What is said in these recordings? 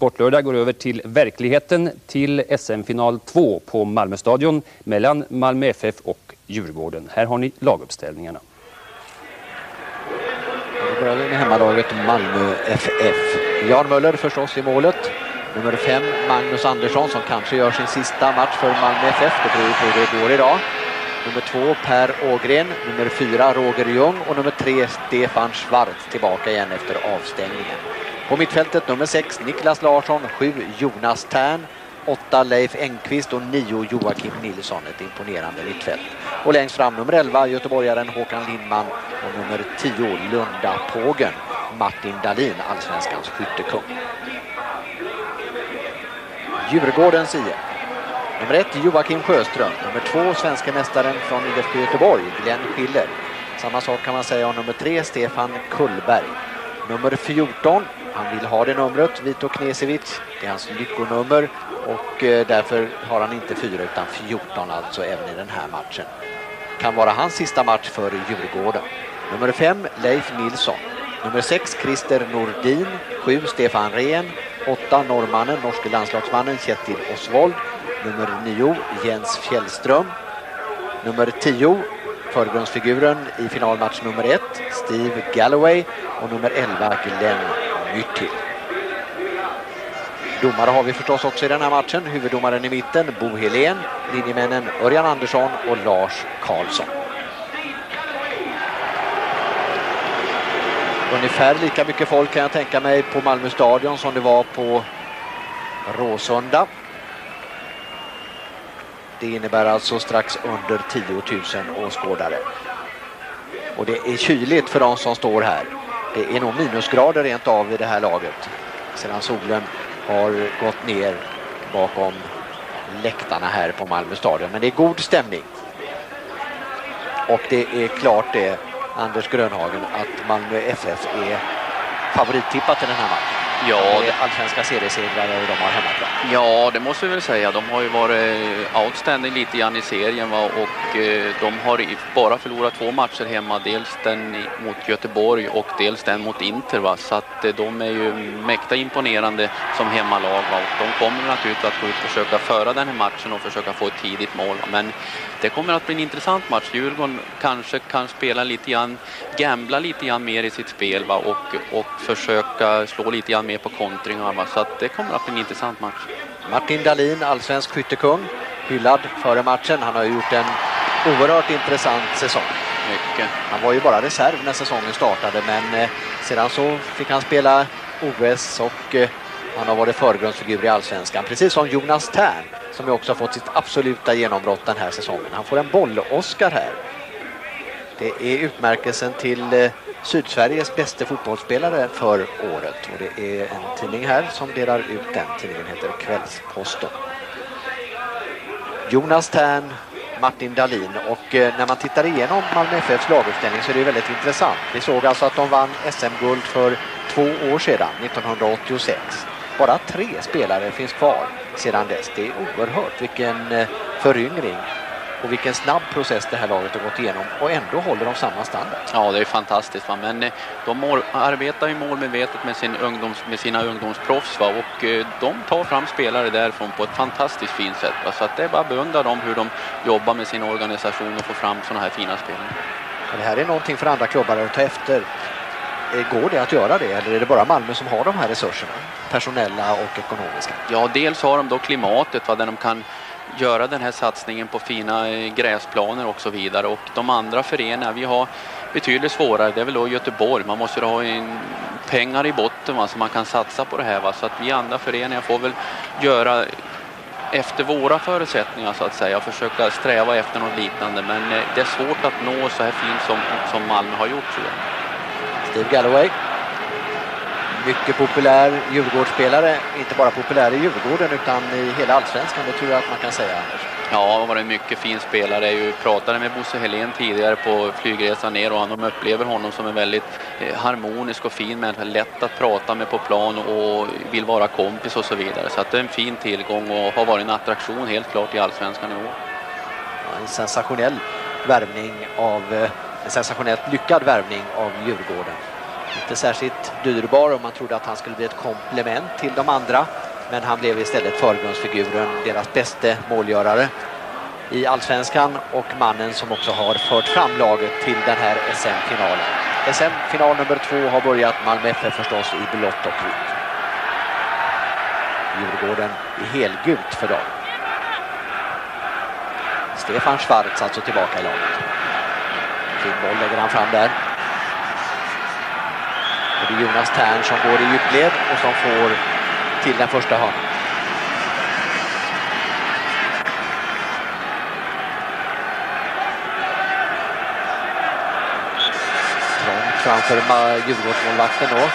Sportlördag går över till verkligheten, till SM-final 2 på Malmöstadion mellan Malmö FF och Djurgården. Här har ni laguppställningarna. Då börjar vi med hemmalaget Malmö FF. Jan Möller förstås i målet. Nummer 5 Magnus Andersson som kanske gör sin sista match för Malmö FF. Det beror på hur det går idag. Nummer 2 Per Ågren, nummer 4 Roger Ljung och nummer 3 Stefan Schwarz tillbaka igen efter avstängningen. På mittfältet nummer 6 Niklas Larsson, 7 Jonas Tern, 8 Leif Engqvist och 9 Joakim Nilsson. Ett imponerande mittfält. Och längst fram nummer 11 göteborgaren Håkan Lindman och nummer 10 Lunda Pågen, Martin Dahlin, allsvenskans skyttekung. Djurgårdens IF. Nummer 1 Joakim Sjöström, nummer 2 svenska mästaren från IFK Göteborg Glenn Schiller. Samma sak kan man säga om nummer 3 Stefan Kullberg. Nummer 14, han vill ha det numret, Vito Knesevic, det är hans lyckonummer och därför har han inte 4 utan 14 alltså även i den här matchen. Kan vara hans sista match för Djurgården. Nummer 5 Leif Nilsson, nummer 6 Christer Nordin, 7 Stefan Rehn, 8 norrmannen, norske landslagsmannen Kjetil Osvold, nummer 9 Jens Fjällström, nummer 10 förgrundsfiguren i finalmatch nummer 1 Steve Galloway och nummer 11 Glenn Myttil. Domare har vi förstås också i den här matchen. Huvuddomaren i mitten Bo Helén, linjemännen Örjan Andersson och Lars Karlsson. Ungefär lika mycket folk kan jag tänka mig på Malmö stadion som det var på Råsunda. Det innebär alltså strax under 10 000 åskådare. Och det är kyligt för de som står här. Det är nog minusgrader rent av i det här laget. Sedan solen har gått ner bakom läktarna här på Malmö stadion. Men det är god stämning. Och det är klart det, Anders Grönhagen, att Malmö FF är favorittippat i den här matchen. Ja, det är allsvenska seriesegrare och de har hemmaplan. Ja, det måste vi väl säga. De har ju varit outstanding lite grann i serien och de har bara förlorat 2 matcher hemma. Dels den mot Göteborg och dels den mot Inter. Va? Så att de är ju mäkta imponerande som hemmalag. Va? Och de kommer naturligtvis att gå ut och försöka föra den här matchen och försöka få ett tidigt mål. Va? Men det kommer att bli en intressant match. Djurgården kanske kan spela lite grann, gambla lite grann mer i sitt spel, va? Och försöka slå lite grann mer på kontringar, va? Så att det kommer att bli en intressant match. Martin Dahlin, allsvensk skyttekung, hyllad före matchen. Han har gjort en oerhört intressant säsong. Mycket. Han var ju bara reserv när säsongen startade, men sedan så fick han spela OS och han har varit förgrundsfigur i allsvenskan. Precis som Jonas Tern som ju också har fått sitt absoluta genombrott den här säsongen. Han får en boll-Oscar här. Det är utmärkelsen till Sydsveriges bästa fotbollsspelare för året. Och det är en tidning här som delar ut den. Tidningen heter Kvällsposten. Jonas Tern, Martin Dahlin. Och när man tittar igenom Malmö FFs laguppställning så är det väldigt intressant. Vi såg alltså att de vann SM-guld för 2 år sedan, 1986. Bara 3 spelare finns kvar sedan dess. Det är oerhört vilken föryngring och vilken snabb process det här laget har gått igenom. Och ändå håller de samma standard. Ja, det är fantastiskt. Va? Men de arbetar ju målmedvetet med sina ungdomsproffs. Va? Och de tar fram spelare därifrån på ett fantastiskt fint sätt. Va? Så att det är bara att beundra dem hur de jobbar med sin organisation och får fram såna här fina spelare. Det här är någonting för andra klubbar att ta efter. Går det att göra det eller är det bara Malmö som har de här resurserna? Personella och ekonomiska. Ja, dels har de då klimatet, va, där de kan göra den här satsningen på fina gräsplaner och så vidare. Och de andra föreningarna, vi har betydligt svårare. Det är väl då Göteborg. Man måste ha pengar i botten, va, så man kan satsa på det här. Va. Så att vi andra föreningar får väl göra efter våra förutsättningar så att säga. Försöka sträva efter något liknande. Men det är svårt att nå så här fint som Malmö har gjort, tror jag. Steve Galloway, mycket populär Djurgårdsspelare, inte bara populär i Djurgården utan i hela allsvenskan, det tror jag att man kan säga. Ja, han var en mycket fin spelare. Jag pratade med Bosse Helén tidigare på flygresan ner och de upplever honom som en väldigt harmonisk och fin människa, lätt att prata med på plan och vill vara kompis och så vidare. Så att det är en fin tillgång och har varit en attraktion helt klart i allsvenskan i år. Ja, en sensationell värvning av... En sensationellt lyckad värvning av Djurgården. Inte särskilt dyrbar om man trodde att han skulle bli ett komplement till de andra. Men han blev istället förgrundsfiguren, deras bästa målgörare i Allsvenskan och mannen som också har fört fram laget till den här SM-finalen. SM-final nummer 2 har börjat. Malmö FF förstås i blått och vitt. Djurgården i helgult för dagen. Stefan Schwarz alltså tillbaka i laget. Fin boll lägger han fram där. Och det är Jonas Tern som går i djupled och som får till den första hörnan. Trångt framför Djurgårdsmålvakten då.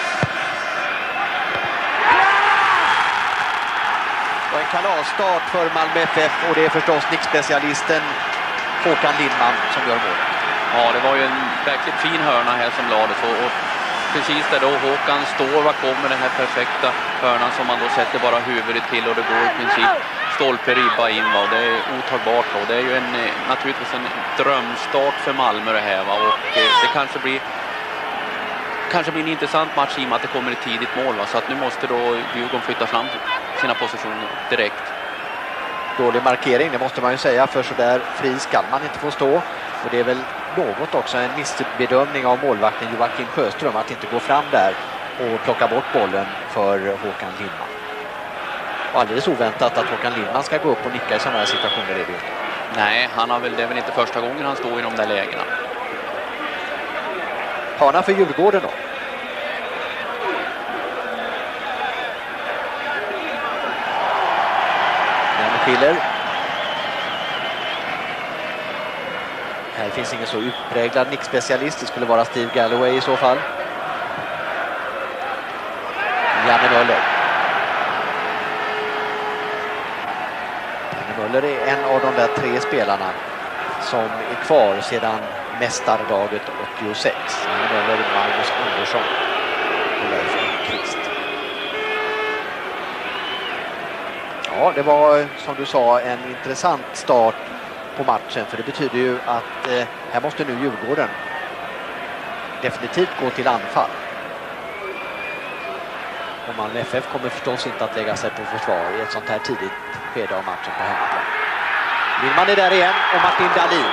Och en kalasstart för Malmö FF och det är förstås nickspecialisten Håkan Lindman som gör målet. Ja, det var ju en verkligt fin hörna här som lades och precis där då Håkan står, var kommer den här perfekta hörnan som man då sätter bara huvudet till och det går i princip stolpe ribba in, va? Och det är otagbart då. Det är ju naturligtvis en drömstart för Malmö det här, va? Och det kanske blir en intressant match i och med att det kommer ett tidigt mål, va? Så att nu måste då Djurgården flytta fram sina positioner direkt. Dålig markering, det måste man ju säga, för så där fri ska man inte få stå. Och det är väl något också en missbedömning av målvakten Joakim Sjöström att inte gå fram där och plocka bort bollen för Håkan Lindman. Och alldeles oväntat att Håkan Lindman ska gå upp och nicka i sådana här situationer är det inte. Nej, det är väl inte första gången han står i de där lägena. Hörna för Djurgården då. Schiller. Här finns ingen så utpräglad nickspecialist. Det skulle vara Steve Galloway i så fall. Janne Möller. Janne Möller är en av de där 3 spelarna som är kvar sedan mästardaget 86. Janne Möller, Magnus Andersson och Leif Enqvist. Ja, det var som du sa en intressant start på matchen, för det betyder ju att här måste nu Djurgården definitivt gå till anfall. Och Malmö FF kommer förstås inte att lägga sig på försvar i ett sånt här tidigt skede av matchen på hemmaplan. Lindman är där igen och Martin Dahlin.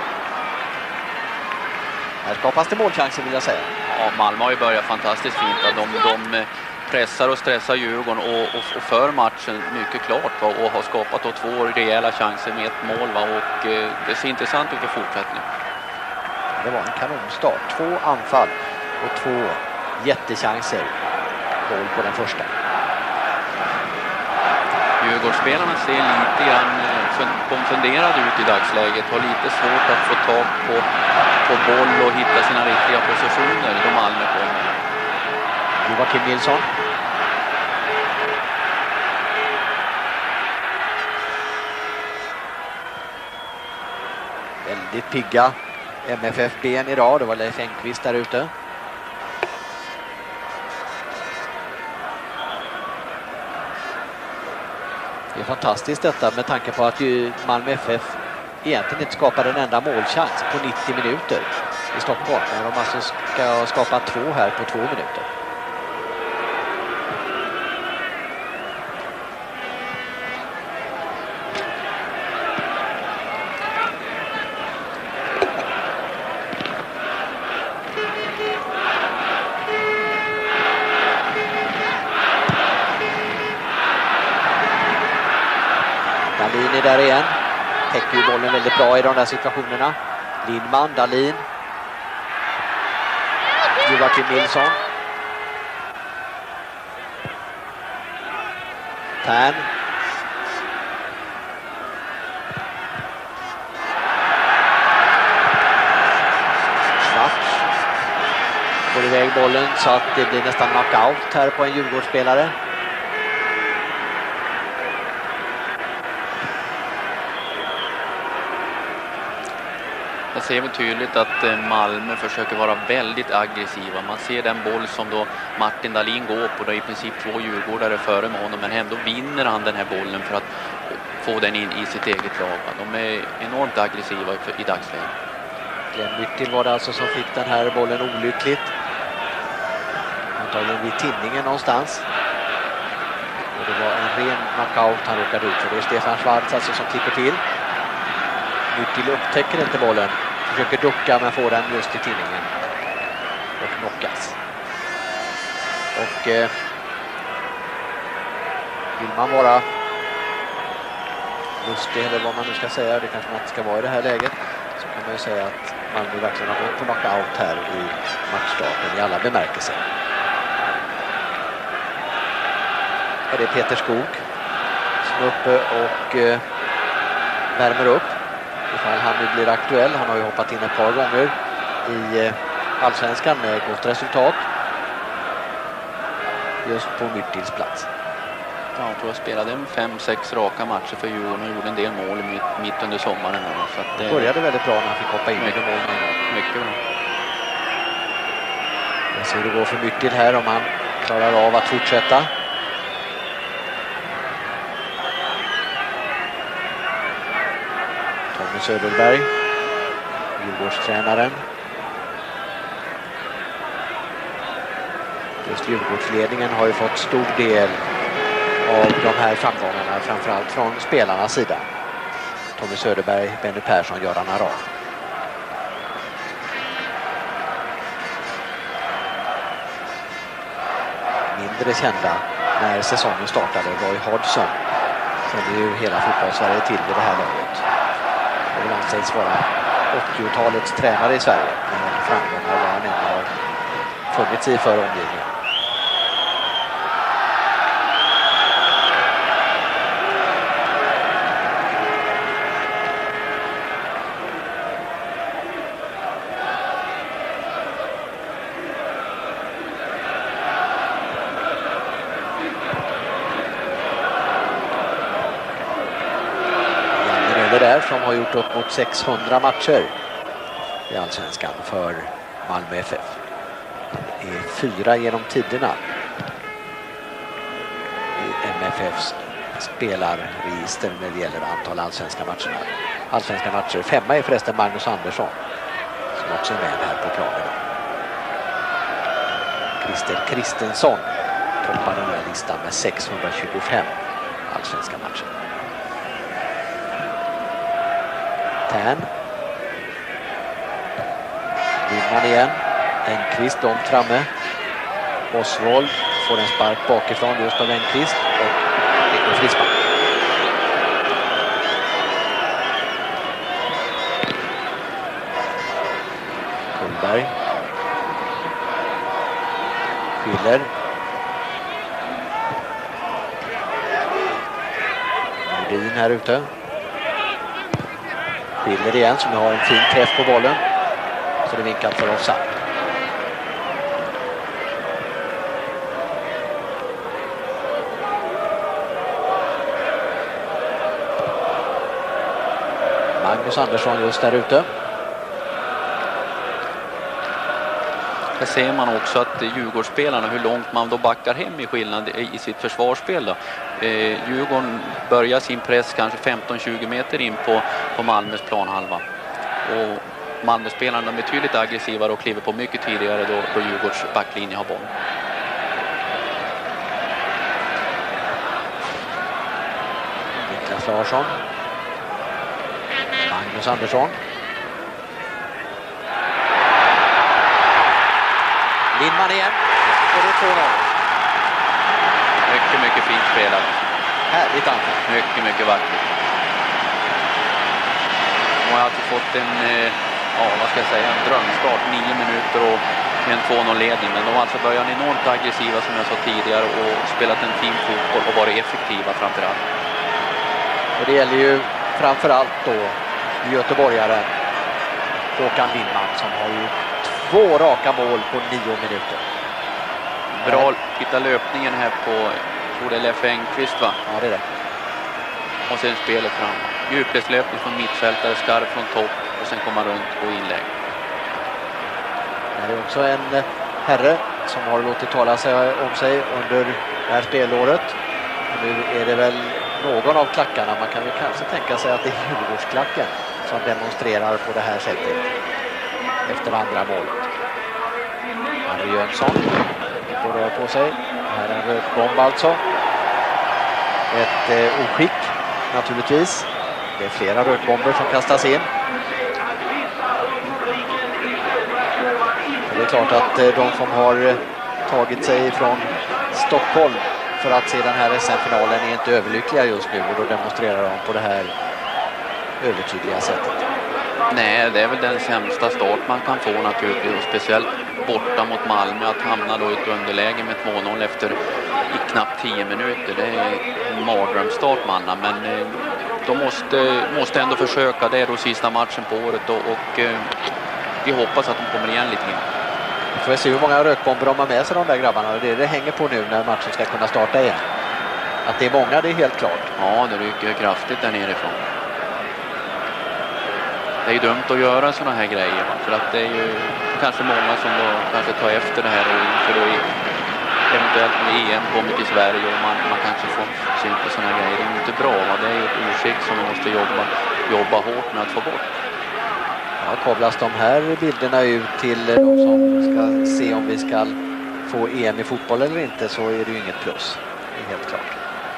Här skapas det målchanser vill jag säga. Ja, Malmö har ju börjat fantastiskt fint. De pressar och stressar Djurgården och för matchen mycket klart, va? Och har skapat då 2 rejäla chanser med ett mål, va? Och det ser intressant ut för fortsättningen. Det var en kanonstart. 2 anfall och 2 jättechanser. Mål på den första. Djurgårdsspelarna ser lite grann konfunderade ut i dagsläget. Har lite svårt att få tag på boll och hitta sina riktiga positioner i de Malmö kommer. Joakim Nilsson. Väldigt pigga MFF-ben idag. Det var Leif Enqvist där ute. Det är fantastiskt detta med tanke på att Malmö FF egentligen inte skapade en enda målchans på 90 minuter i Stockholm. Men de alltså ska skapa 2 här på 2 minuter. Dahlin är där igen. Täcker ju bollen väldigt bra i de där situationerna. Lindman, Dahlin. Joakim Nilsson. Tern. Schwarz. Får iväg bollen så att det blir nästan knockout här på en Djurgårdsspelare. Jag ser väl tydligt att Malmö försöker vara väldigt aggressiva. Man ser den boll som då Martin Dahlin går på. Det är i princip 2 djurgårdare före med honom. Men ändå vinner han den här bollen för att få den in i sitt eget lag. De är enormt aggressiva i dagsläget. Glenn Myttil var det alltså som fick den här bollen olyckligt. antagligen vid tinningen någonstans. Och det var en ren knockout han råkade ut för. Det är Stefan Schwarz alltså som klipper till. Myttil upptäcker inte bollen. Försöker ducka men får den just i tinningen. Och knockas. Och vill man vara lustig eller vad man nu ska säga, det kanske man inte ska vara i det här läget, så kan man ju säga att Malmö verkligen har gått på knockout här i matchstarten i alla bemärkelser. Och det är Peter Skog som är uppe och värmer upp ifall han nu blir aktuell. Han har ju hoppat in ett par gånger i Allsvenskan med gott resultat. Just på Myttils plats. Ja, jag tror jag spelade 5-6 raka matcher för Djurgården och gjorde en del mål mitt under sommaren. Så att det började väldigt bra när han fick hoppa in i mål. Mycket bra. Jag ser hur det går för Myttil här om han klarar av att fortsätta. Tommy Söderberg, Djurgårdstränaren. Just Djurgårdsledningen har ju fått stor del av de här framgångarna, framförallt från spelarnas sida. Tommy Söderberg, Benny Persson, Göran Aran. Mindre kända när säsongen startade Roy Hodgson, som är ju hela fotbollssverige till vid det här laget. Det vill anses vara 80-talets tränare i Sverige, med framgångar var han ändå har funnits i för omgivningen. Där som har gjort upp mot 600 matcher i Allsvenskan för Malmö FF. Det är 4 genom tiderna i MFFs spelarregister när det gäller antal allsvenska matcher. Allsvenska matcher. 5 är förresten Magnus Andersson som också är med här på planen. Christer Kristensson toppar den här listan med 625 allsvenska matcher. Tern. Lindman igen. Enqvist om framme. Oswald får en spark bakifrån just av Enqvist. Och det går frispark. Kullberg. Schiller. Nordin här ute. Schiller igen som har en fin träff på bollen. Så det vinkat för offside. Magnus Andersson just där ute. Här ser man också att Djurgårdsspelarna, hur långt man då backar hem i skillnad i sitt försvarsspel då. Djurgården börjar sin press kanske 15-20 meter in på Malmös planhalva. Och Malmöspelarna är betydligt aggressivare och kliver på mycket tidigare då Djurgårds backlinje har boll. Niklas Larsson. Magnus Andersson. Lindman igen. Och det är 2-0. Mycket fint spelat. Härligt anfall. Mycket vackert. De har alltså fått en drömstart, 9 minuter och en 2-0-ledning. Men de har alltså börjat enormt aggressiva som jag sa tidigare och spelat en fin fotboll och varit effektiva framförallt. Och det gäller ju framförallt då göteborgaren Håkan Lindman som har ju 2 raka mål på 9 minuter. Bra, hitta löpningen här på, jag tror det är Leffe Enqvist va? Ja, det är det. Och sen spelet fram. Djupledslöpning från mittfältare, skarp från topp och sen komma runt på inlägg. Det är också en herre som har låtit tala sig om sig under det här spelåret. Och nu är det väl någon av klackarna, man kan väl kanske tänka sig att det är Djurgårdsklacken som demonstrerar på det här sättet efter andra målet. Harry Jönsson. och rör på sig. Här är en rökbomb alltså. Ett oskick naturligtvis. Det är flera rökbomber som kastas in. Och det är klart att de som har tagit sig från Stockholm för att se den här SM-finalen är inte överlyckliga just nu, och då demonstrerar de på det här övertydliga sättet. Nej, det är väl den sämsta start man kan få naturligtvis, och speciellt borta mot Malmö, att hamna då i ett underläge med 2-0 efter i knappt 10 minuter. Det är en mardrömsstart manna, men de måste ändå försöka. Det är då sista matchen på året, och vi hoppas att de kommer igen lite grann. Vi får se hur många rökbomber de har med sig, de där grabbarna, och det hänger på nu när matchen ska kunna starta igen. Att det är många, det är helt klart. Ja, det rycker kraftigt där nerifrån. Det är ju dumt att göra sådana här grejer, för att det är ju kanske många som då kanske tar efter det här, och för då eventuellt med EM kommer till Sverige och man kanske får syn på sådana här grejer. Det är inte bra, va? Det är ju ett oskick som man måste jobba hårt med att få bort. Ja, kablas de här bilderna ut till de som ska se om vi ska få EM i fotboll eller inte, så är det ju inget plus. Det är helt klart.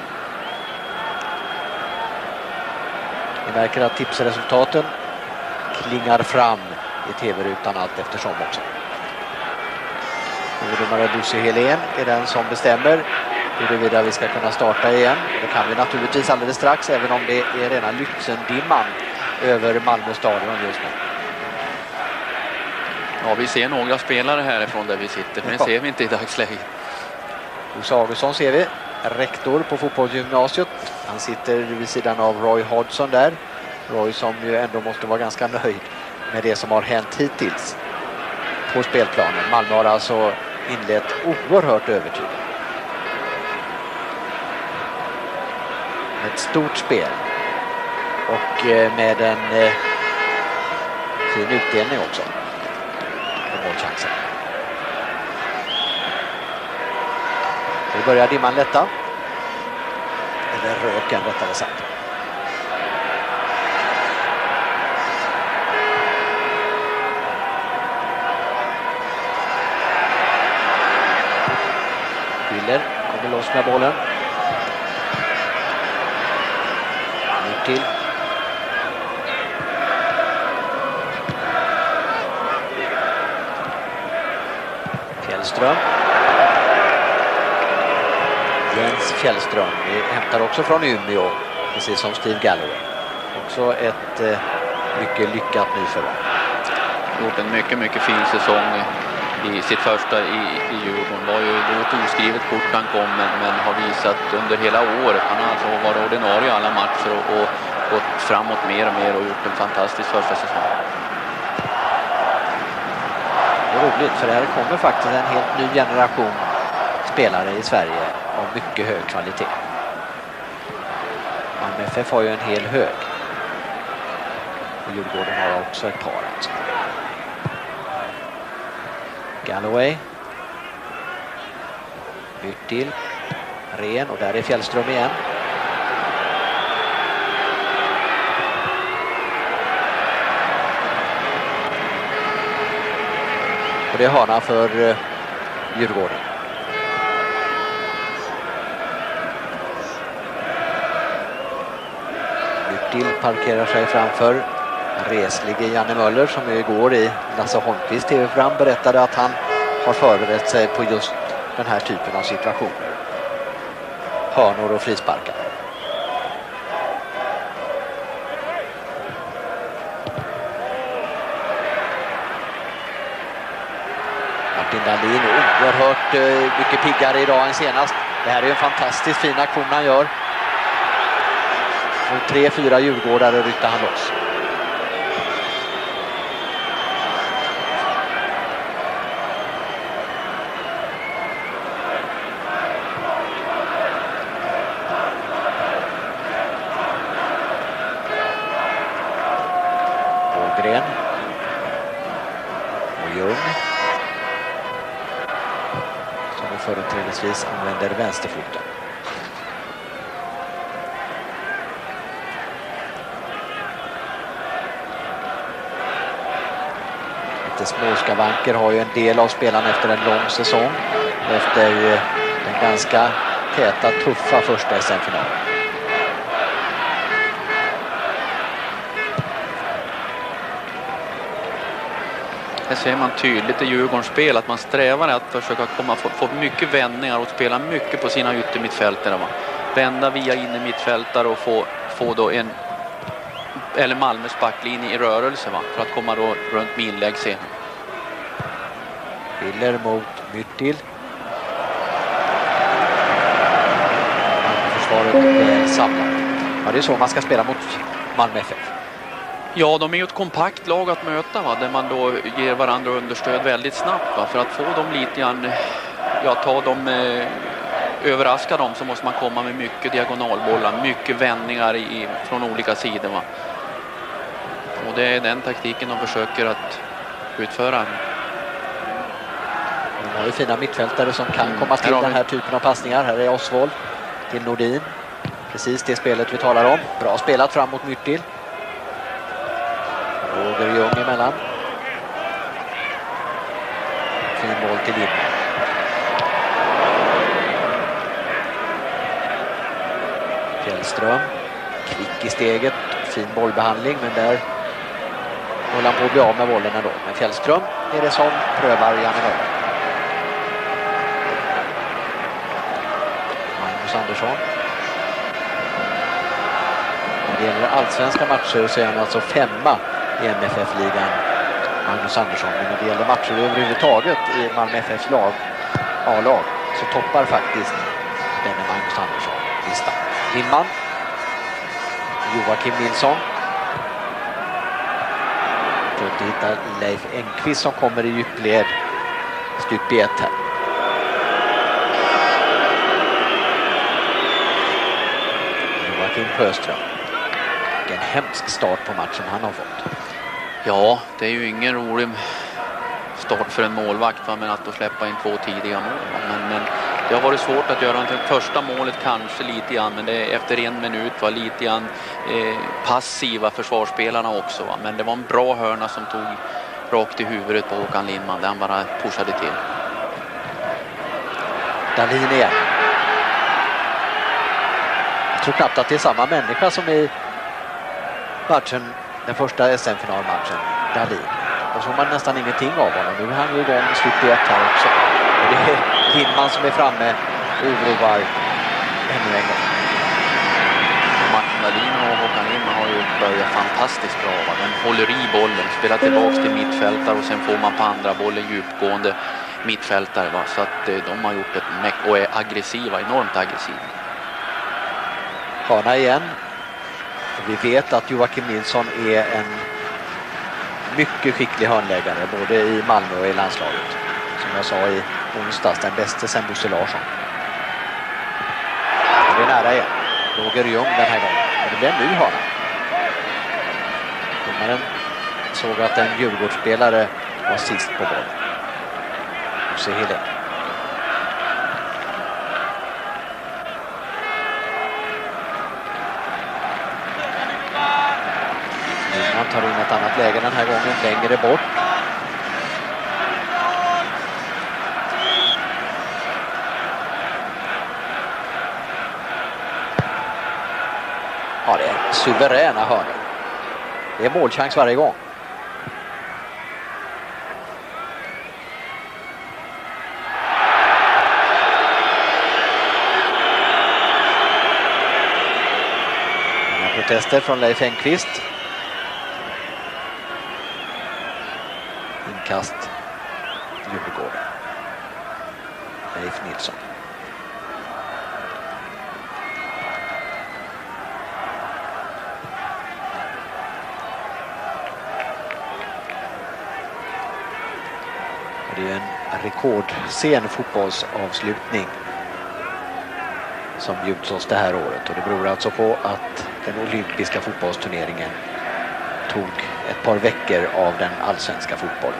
Vi märker att tipsresultaten klingar fram i tv-rutan allt eftersom också. Huvuddomare Bosse Helén är den som bestämmer huruvida vi ska kunna starta igen. Det kan vi naturligtvis alldeles strax, även om det är rena Lützendimman över Malmö stadion just nu. Ja, vi ser några spelare härifrån där vi sitter, men det ser vi inte i dagsläget. Bosse Augustsson ser vi, rektor på fotbollsgymnasiet. Han sitter vid sidan av Roy Hodgson där. Roy som ju ändå måste vara ganska nöjd med det som har hänt hittills på spelplanen. Malmö har alltså inlett oerhört övertygande. Ett stort spel och med en fin utdelning också. Målchansen. Nu börjar dimman lätta. Eller röken rättare sagt. Willer kommer loss med bollen. Nu till. Fjällström. Jens Fjällström. Vi hämtar också från Umeå, precis som Steve Galloway. Också ett mycket lyckat nyförvärv. Gjort en mycket fin säsong i sitt första i Djurgården. Var ju då ett oskrivet kort han kom, men har visat under hela året. Han har alltså varit ordinarie i alla matcher och gått framåt mer och mer och gjort en fantastisk första säsong. Det är roligt, för här kommer faktiskt en helt ny generation spelare i Sverige av mycket hög kvalitet. Malmö FF har ju en hel hög. Och Djurgården har också ett par. Alltså. Galloway. Bytt till. Ren, och där är Fjällström igen. Och det är hörna för Djurgården. Byttil parkerar sig framför reslige Janne Möller, som igår i Lasse Holmqvist TV-program berättade att han har förberett sig på just den här typen av situationer. Hörnor och frisparkar. Martin Dahlin är oerhört mycket piggare idag än senast. Det här är en fantastiskt fin aktion han gör. 3-4 djurgårdare ryckte han loss. Ågren. Och Ljung. Som företrädesvis använder vänsterfoten. Småskavanker har ju en del av spelarna efter en lång säsong. efter den ganska täta, tuffa första SM-finalen. Här ser man tydligt i Djurgårdens spel att man strävar att försöka få mycket vändningar och spela mycket på sina yttermittfältare. Vända via in i mittfältare och få då eller Malmös backlinje i rörelse för att komma då runt med inlägg sen. Schiller mot Myttil. Försvaret är samlat. Ja, det är så man ska spela mot Malmö FF. Ja, de är ju ett kompakt lag att möta, där man då ger varandra understöd väldigt snabbt. För att få dem lite grann, överraska dem, så måste man komma med mycket diagonalbollar, mycket vändningar från olika sidor. Och det är den taktiken de försöker att utföra. De har ju fina mittfältare som kan komma till den här typen av passningar. Här är Oswald till Nordin. Precis det spelet vi talar om. Bra spelat fram mot Myttil. Roger Ljung emellan. Fin boll till Lindman. Fjällström. Kvick i steget. Fin bollbehandling, men där håller han på att bli av med bollen ändå. Men Fjällström är det som prövar Janne Möller. Magnus Andersson. När det gäller allsvenska matcher så är han alltså 5:a i MFF-ligan, Magnus Andersson. Men när det gäller matcher överhuvudtaget i Malmö FFs A-lag så toppar faktiskt denne Magnus Andersson listan. Lindman. Joakim Nilsson. Försökte hitta Leif Engqvist som kommer i djupled. Stup i ett här. Joakim Sjöström. Vilken hemsk start på matchen han har fått. Ja, det är ju ingen rolig start för en målvakt, men att då släppa in 2 tidiga mål. Men det har varit svårt att göra det första målet kanske lite grann, men det efter 1 minut var lite grann passiva försvarsspelarna också. Men det var en bra hörna som tog rakt i huvudet på Håkan Lindman, där han bara pushade till. Dahlin igen. Jag tror knappt att det är samma människa som i matchen, den första SM-finalmatchen, Dahlin. Och så har man nästan ingenting av honom. Nu är han ju igång i slutet 1 här också. Och det är Lindman som är framme och oroar ännu en gång. Martin Dahlin och Håkan Lindman har ju börjat fantastiskt bra. De håller i bollen, spelar tillbaka till mittfältare och sen får man på andra bollen djupgående mittfältare. Så att de har gjort ett meck och är aggressiva, enormt aggressiva. Hörna igen. Vi vet att Joakim Nilsson är en mycket skicklig hörnläggare både i Malmö och i landslaget. Som jag sa i onsdags, den bästa sen Bosse Larsson. Det är nära igen. Roger Ljung den här gången. Och det blir en ny hörna. Domaren såg att en Djurgårdsspelare var sist på bollen. Bosse Hille. Han tar in ett annat läge den här gången, längre bort. Ja, det är suveräna hörnor. Det är målchans varje gång. Många protester från Leif Engqvist. Inkast Djurgården. Leif Nilsson. Det är en rekordsen fotbollsavslutning som bjuds oss det här året. Och det beror alltså på att den olympiska fotbollsturneringen tog ett par veckor av den allsvenska fotbollen.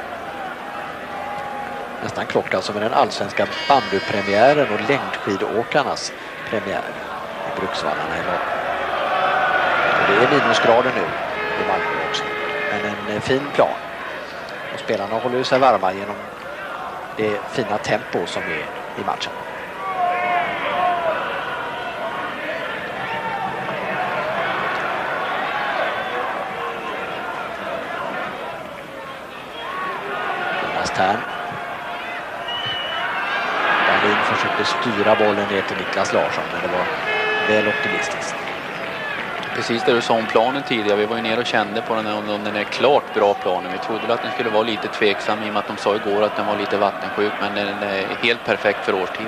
Nästan klockan som är den allsvenska bandypremiären och längdskidåkarnas premiär i Bruksvallarna i norr. Och det är minusgrader nu i Malmö också. Men en fin plan. Och spelarna håller sig varma genom det fina tempo som är i matchen. Jonas Tern. Dahlin försökte styra bollen ner till Niklas Larsson, men det var väl optimistiskt. Precis det du sa om planen tidigare. Vi var ju nere och kände på den om den är klart bra planen. Vi trodde att den skulle vara lite tveksam i och med att de sa igår att den var lite vattensjuk, men den är helt perfekt för årstid.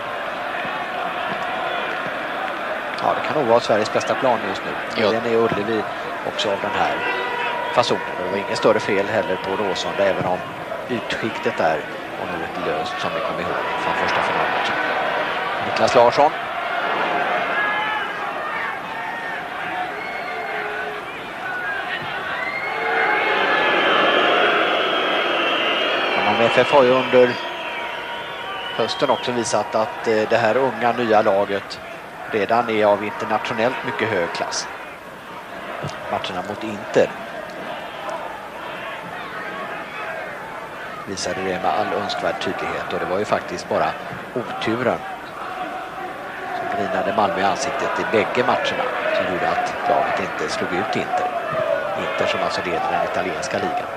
Ja, det kan nog vara Sveriges bästa plan just nu. Ja. Den är Ullevi också av den här fasonen. Det var inget större fel heller på Råsunda, även om utskiktet där var något löst som vi kommer ihåg från första finalmatchen. Niklas Larsson. MFF har ju under hösten också visat att det här unga nya laget redan är av internationellt mycket hög klass. Matcherna mot Inter visade det med all önskvärd tydlighet, och det var ju faktiskt bara oturen som grinade Malmö i ansiktet i bägge matcherna som gjorde att laget inte slog ut Inter. Inter som alltså leder den italienska ligan.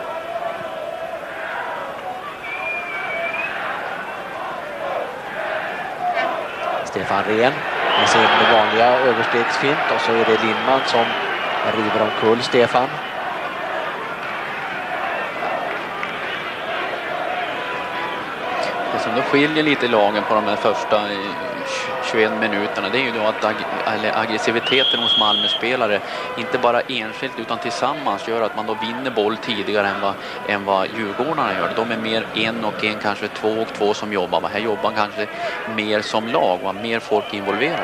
Stefan Rehn med sin vanliga överstegsfint, och så är det Lindman som river omkull Stefan. Det som då skiljer lite i lagen på de här första 21 minuterna, det är ju då att aggressiviteten hos Malmö-spelare inte bara enskilt utan tillsammans gör att man då vinner boll tidigare än vad Djurgårdarna gör. De är mer en och en, kanske två och två som jobbar. Här jobbar kanske mer som lag, mer folk involverat.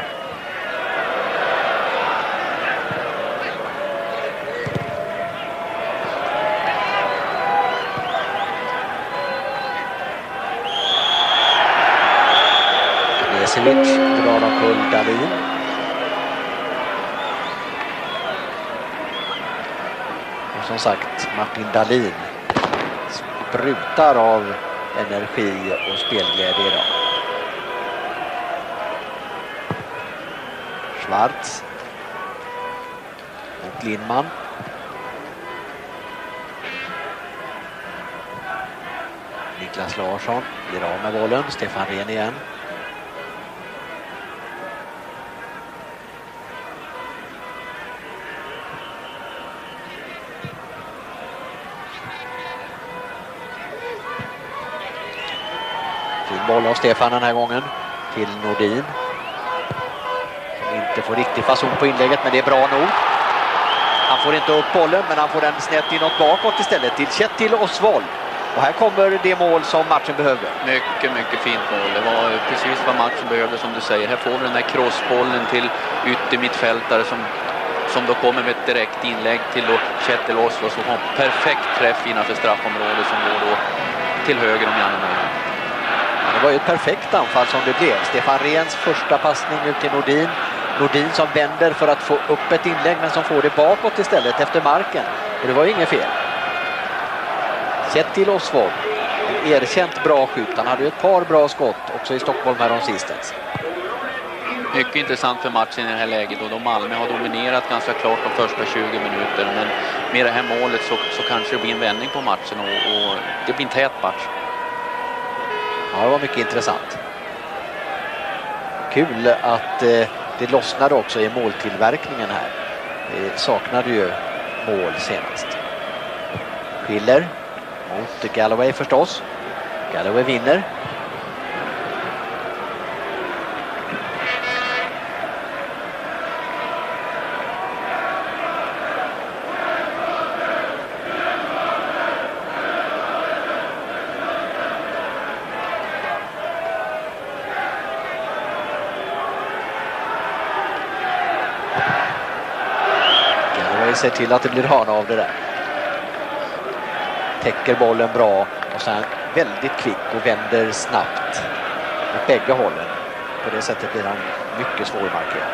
Nesevic drar omkull Dahlin. Och som sagt, Martin Dahlin sprutar av energi och spelglädje idag. Schwarz mot Lindman. Niklas Larsson blir av med bollen. Stefan Rehn igen. Boll av Stefan den här gången till Nordin. Som inte får riktig fason på inlägget, men det är bra nog. Han får inte upp bollen, men han får den snett inåt bakåt istället till Kjetil Oswald. Och här kommer det mål som matchen behövde. Mycket, mycket fint mål. Det var precis vad matchen behövde, som du säger. Här får vi den där crossbollen till yttermittfältare som då kommer med ett direkt inlägg till Kjetil Oswald, som har perfekt träff innanför straffområdet som går då till höger om Janne Möller. Det var ju ett perfekt anfall som det blev. Stefan Rehns första passning ut till Nordin. Nordin som vänder för att få upp ett inlägg, men som får det bakåt istället efter marken. Och det var ju inget fel. Kjetil Oswald, en erkänt bra skytt. Han hade ju ett par bra skott också i Stockholm här om sistens. Mycket intressant för matchen i det här läget, och då Malmö har dominerat ganska klart de första 20 minuterna. Men med det här målet så kanske det blir en vändning på matchen och det blir en tät match. Ja, det var mycket intressant. Kul att det lossnade också i måltillverkningen här. Vi saknade ju mål senast. Schiller mot Galloway förstås. Galloway vinner. Ser till att det blir hörna av det där. Täcker bollen bra och sen väldigt kvick och vänder snabbt åt bägge hållen. På det sättet blir han mycket svårmarkerad.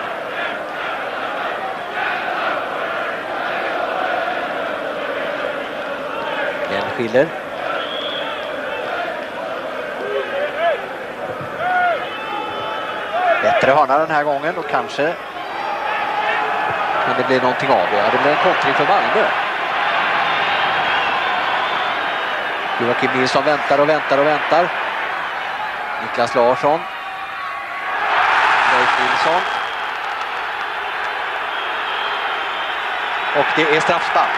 Glenn Schiller. bättre hörna den här gången och kanske kan det bli någonting av det. Det blir en kontring för Malmö. Joakim Nilsson väntar och väntar och väntar. Niklas Larsson. Leif Nilsson. Och det är straffspark.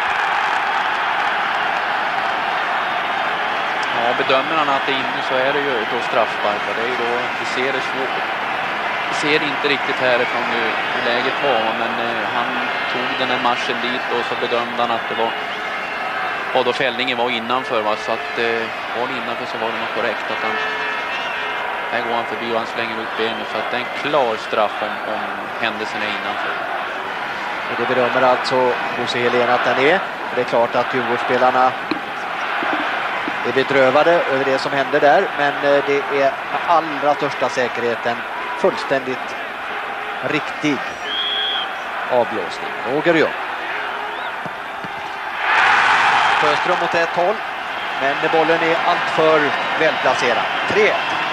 Ja, bedömer han att det är inne så är det ju då straffspark. Det är ju då, vi ser det svårt. Vi ser inte riktigt härifrån hur läget var, men han tog den här matchen dit och så bedömde han att det var, och då fällningen var innanför, va? Så att var det innanför så var det nog korrekt att han, här går han förbi och han slänger ut benet, så att det är en klar straff om händelsen är innanför. Och det bedömer alltså Bosse Helén att den är. Det är klart att Djurgårdsspelarna är bedrövade över det som händer där, men det är med allra största säkerheten fullständigt riktig avblåsning. Roger Ljung. Sjöström mot ett håll, men bollen är alltför välplacerad. 3-1.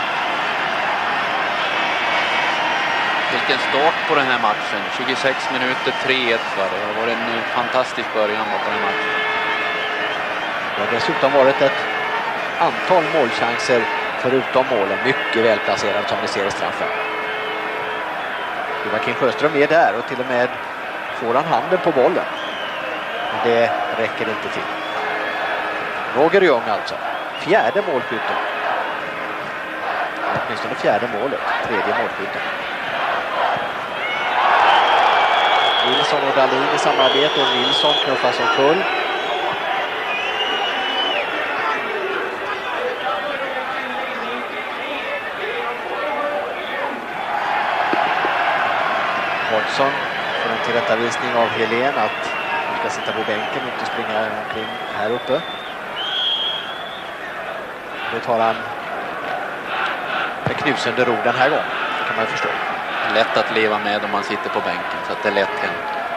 Vilken start på den här matchen. 26 minuter, 3-1 var det. Det var en fantastisk början på den här matchen. Det har dessutom varit ett antal målchanser förutom målen. Mycket välplacerat som vi ser i straffen. Joakim Sjöström är där och till och med får han handen på bollen. Men det räcker inte till. Roger Ljung alltså. Fjärde målskytten. Åtminstone fjärde målet. Tredje målskytten. Nilsson och Dahlin i samarbete och Nilsson knuffas omkull. Hodgson får en tillrättavisning av Helén att han ska sitta på bänken och inte springa omkring här uppe. Det tar han med knusende ro den här gången, det kan man ju förstå. Lätt att leva med om man sitter på bänken, så att det är lätt hänt.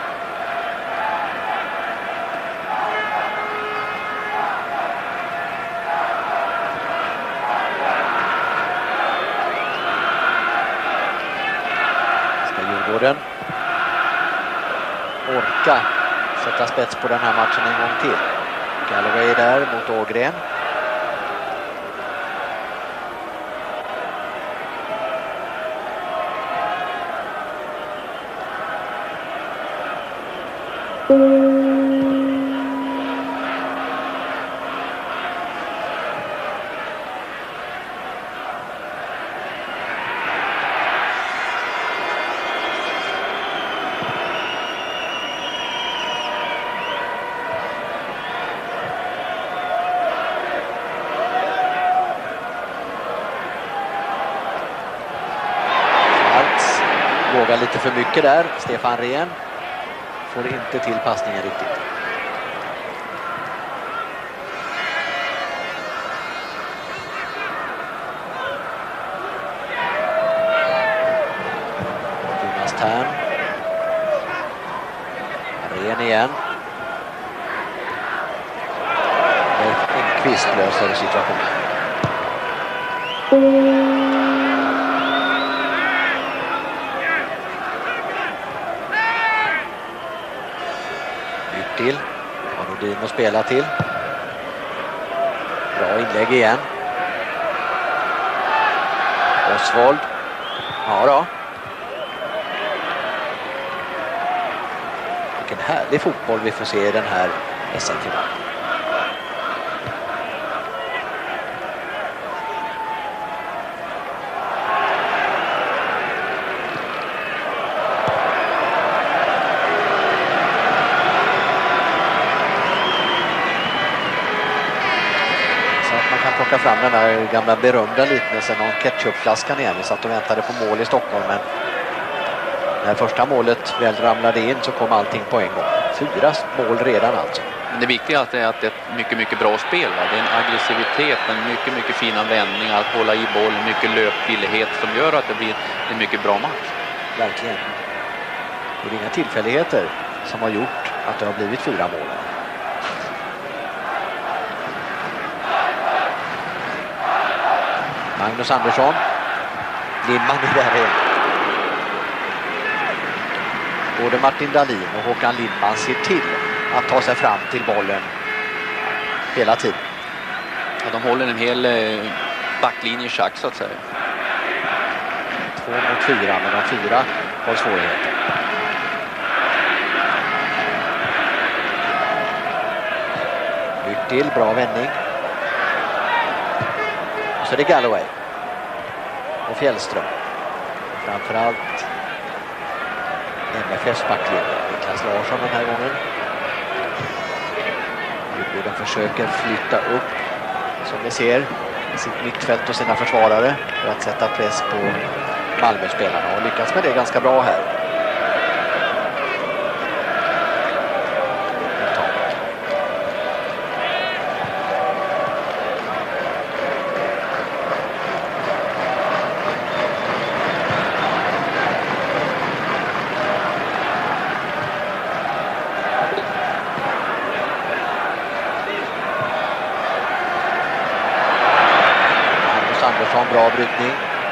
Ska Djurgården orka sätta spets på den här matchen en gång till. Galloway där mot Ågren. Vågar lite för mycket där. Stefan Rehn får inte till passningen riktigt. Jonas Tern. Rehn igen. Leif Enqvist löser situationen. Till. Har Nordin att spela till. Bra inlägg igen. Osvald. Ja då. Vilken härlig fotboll vi får se i den här SM-finalen. Plocka fram den här gamla berömda liknelsen om ketchupflaskan igen. Vi satt och väntade på mål i Stockholm, men när första målet väl ramlade in så kom allting på en gång. 4 mål redan alltså. Men det viktiga är att det är ett mycket, mycket bra spel. Va? Det är en aggressivitet, en mycket, mycket fina vändningar, att hålla i boll, mycket löpvillighet som gör att det blir en mycket bra match. Verkligen. Och det är inga tillfälligheter som har gjort att det har blivit 4 mål. Magnus Andersson. Lindman är där igen. både Martin Dahlin och Håkan Lindman ser till att ta sig fram till bollen hela tiden. Ja, de håller en hel backlinje i schack så att säga. 2 mot 4, men de 4 har svårigheter. Ut till, bra vändning. Och så är det Galloway. Och Fjällström. Framförallt MFFs backlinje. Niklas Larsson den här gången. De försöker flytta upp, som ni ser, sitt mittfält och sina försvarare för att sätta press på Malmö-spelarna och lyckas med det ganska bra här. Bra brytning.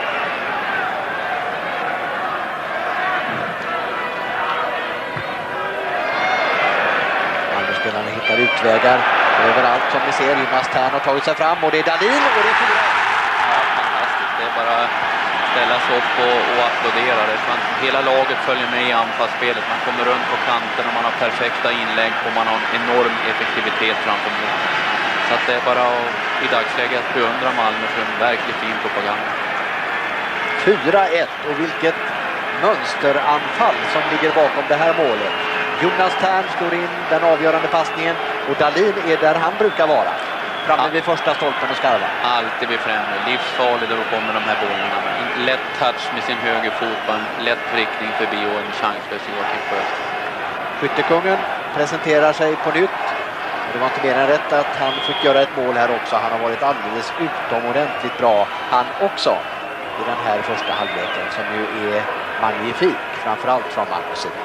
Malmö-spelarna hittar utvägar överallt som ni ser. Jonas Tern har tagit sig fram och det är Dahlin och det är 4. Ja, fantastiskt. Det är bara ställa sig upp och applådera. Det. Hela laget följer med i anfallsspelet. Man kommer runt på kanten och man har perfekta inlägg och man har en enorm effektivitet framför mål. Så att det är bara i dagsläget att beundra Malmö för en verkligt fin propaganda. 4-1 och vilket mönsteranfall som ligger bakom det här målet. Jonas Tern slår in den avgörande passningen och Dahlin är där han brukar vara. Framme vid första stolpen och skarvar. Alltid vid främre. Livsfarlig då kommer de här bollarna. En lätt touch med sin högerfot på en lätt riktning förbi och en chanslös Joakim Sjöström. Skyttekungen presenterar sig på nytt. Det var inte mer än rätt att han fick göra ett mål här också. Han har varit alldeles utomordentligt bra han också i den här första halvleken som ju är magnifik, framförallt från Malmös sida.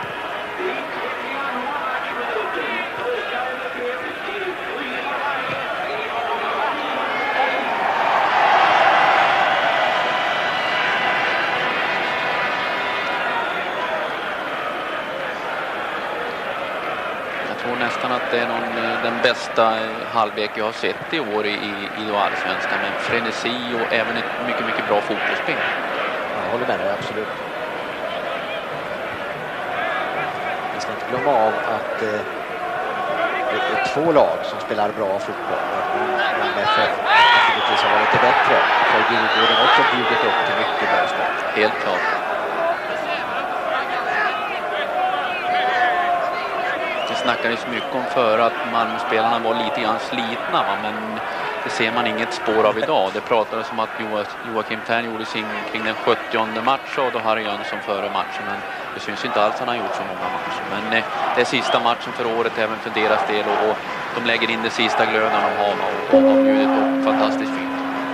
Nästan att det är den bästa halvlek jag har sett i år i allsvenskan med frenesi och även ett mycket, mycket bra fotbollsspel. Jag håller med dig, absolut. Vi ska inte glömma av att det är 2 lag som spelar bra fotboll. MFF naturligtvis har varit lite bättre. För Djurgården också bjudit upp till mycket bra spel. Helt klart. Det snackades mycket om för att Malmö-spelarna var lite grann slitna, men det ser man inget spår av idag. Det pratades om att Joakim Tern gjorde sin kring den 70:e matchen och då Harry Jönsson före matchen, men det syns inte alls han har gjort så många matcher. Men det är sista matchen för året även för deras del och de lägger in det sista glöden de har och har bjudit upp fantastiskt fint.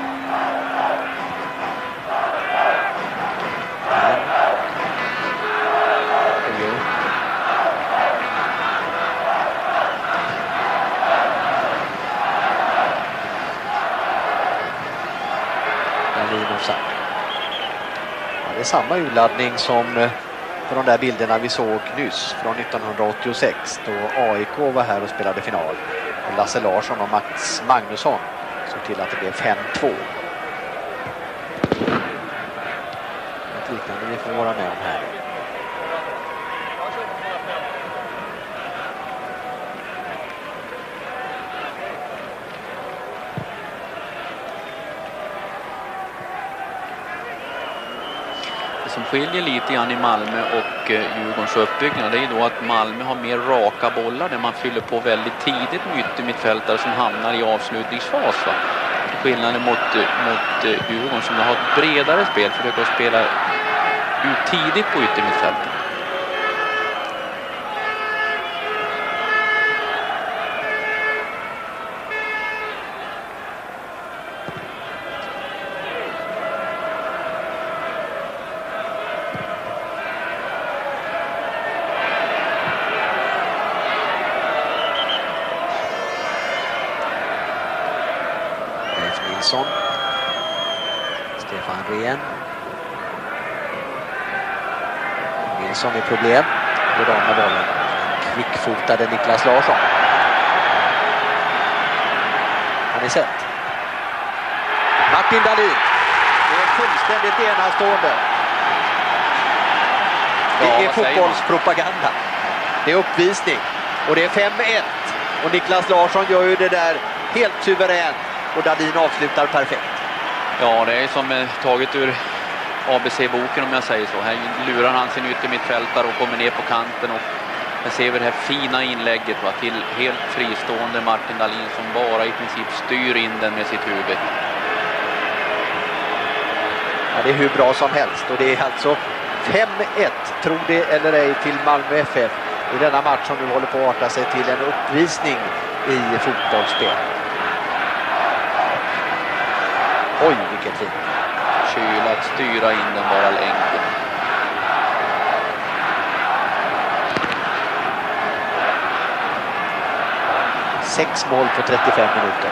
Det är samma urladdning som för de där bilderna vi såg nyss från 1986 då AIK var här och spelade final. Och Lasse Larsson och Max Magnusson såg till att det blev 5-2. Ett liknande vi får vara med om här. Som skiljer lite grann i Malmö och Djurgårdens uppbyggnad, det är då att Malmö har mer raka bollar där man fyller på väldigt tidigt med yttermittfältare som hamnar i avslutningsfas. Va? Skillnaden mot Djurgården som har ett bredare spel, försöker att spela ut tidigt på yttermittfältet. Nilsson i problem. Går av med bollen. Kvickfotade Niklas Larsson. Har ni sett? Martin Dahlin. Det är fullständigt enastående. Det är fotbollspropaganda. Det är uppvisning. Och det är 5-1. Och Niklas Larsson gör ju det där helt suveränt. Och Dahlin avslutar perfekt. Ja, det är som taget ur ABC-boken om jag säger så. Här lurar han sin yttermittfältare och kommer ner på kanten. Och jag ser vi det här fina inlägget till helt fristående Martin Dahlin som bara i princip styr in den med sitt huvud. Ja, det är hur bra som helst. Och det är alltså 5-1, tror det eller ej, till Malmö FF i denna match som nu håller på att arta sig till en uppvisning i fotbollsspel. Oj, vilket fint. Kyl att styra in den bara enkelt. Sex mål på 35 minuter.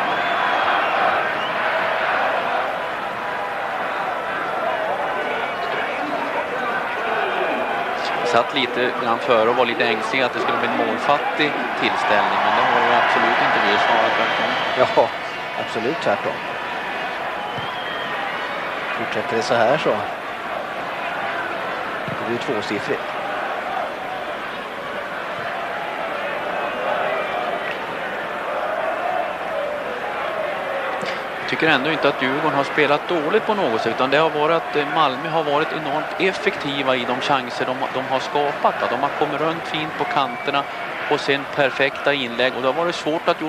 Satt lite grann före och var lite ängslig att det skulle bli en målfattig tillställning, men det har det absolut inte blivit, snarare tvärtom. Ja, absolut tvärtom. Fortsätter det så här så det blir tvåsiffrigt. Jag tycker ändå inte att Djurgården har spelat dåligt på något sätt, utan det har varit att Malmö har varit enormt effektiva i de chanser de har skapat. De har kommit runt fint på kanterna och sen perfekta inlägg, och det har varit svårt att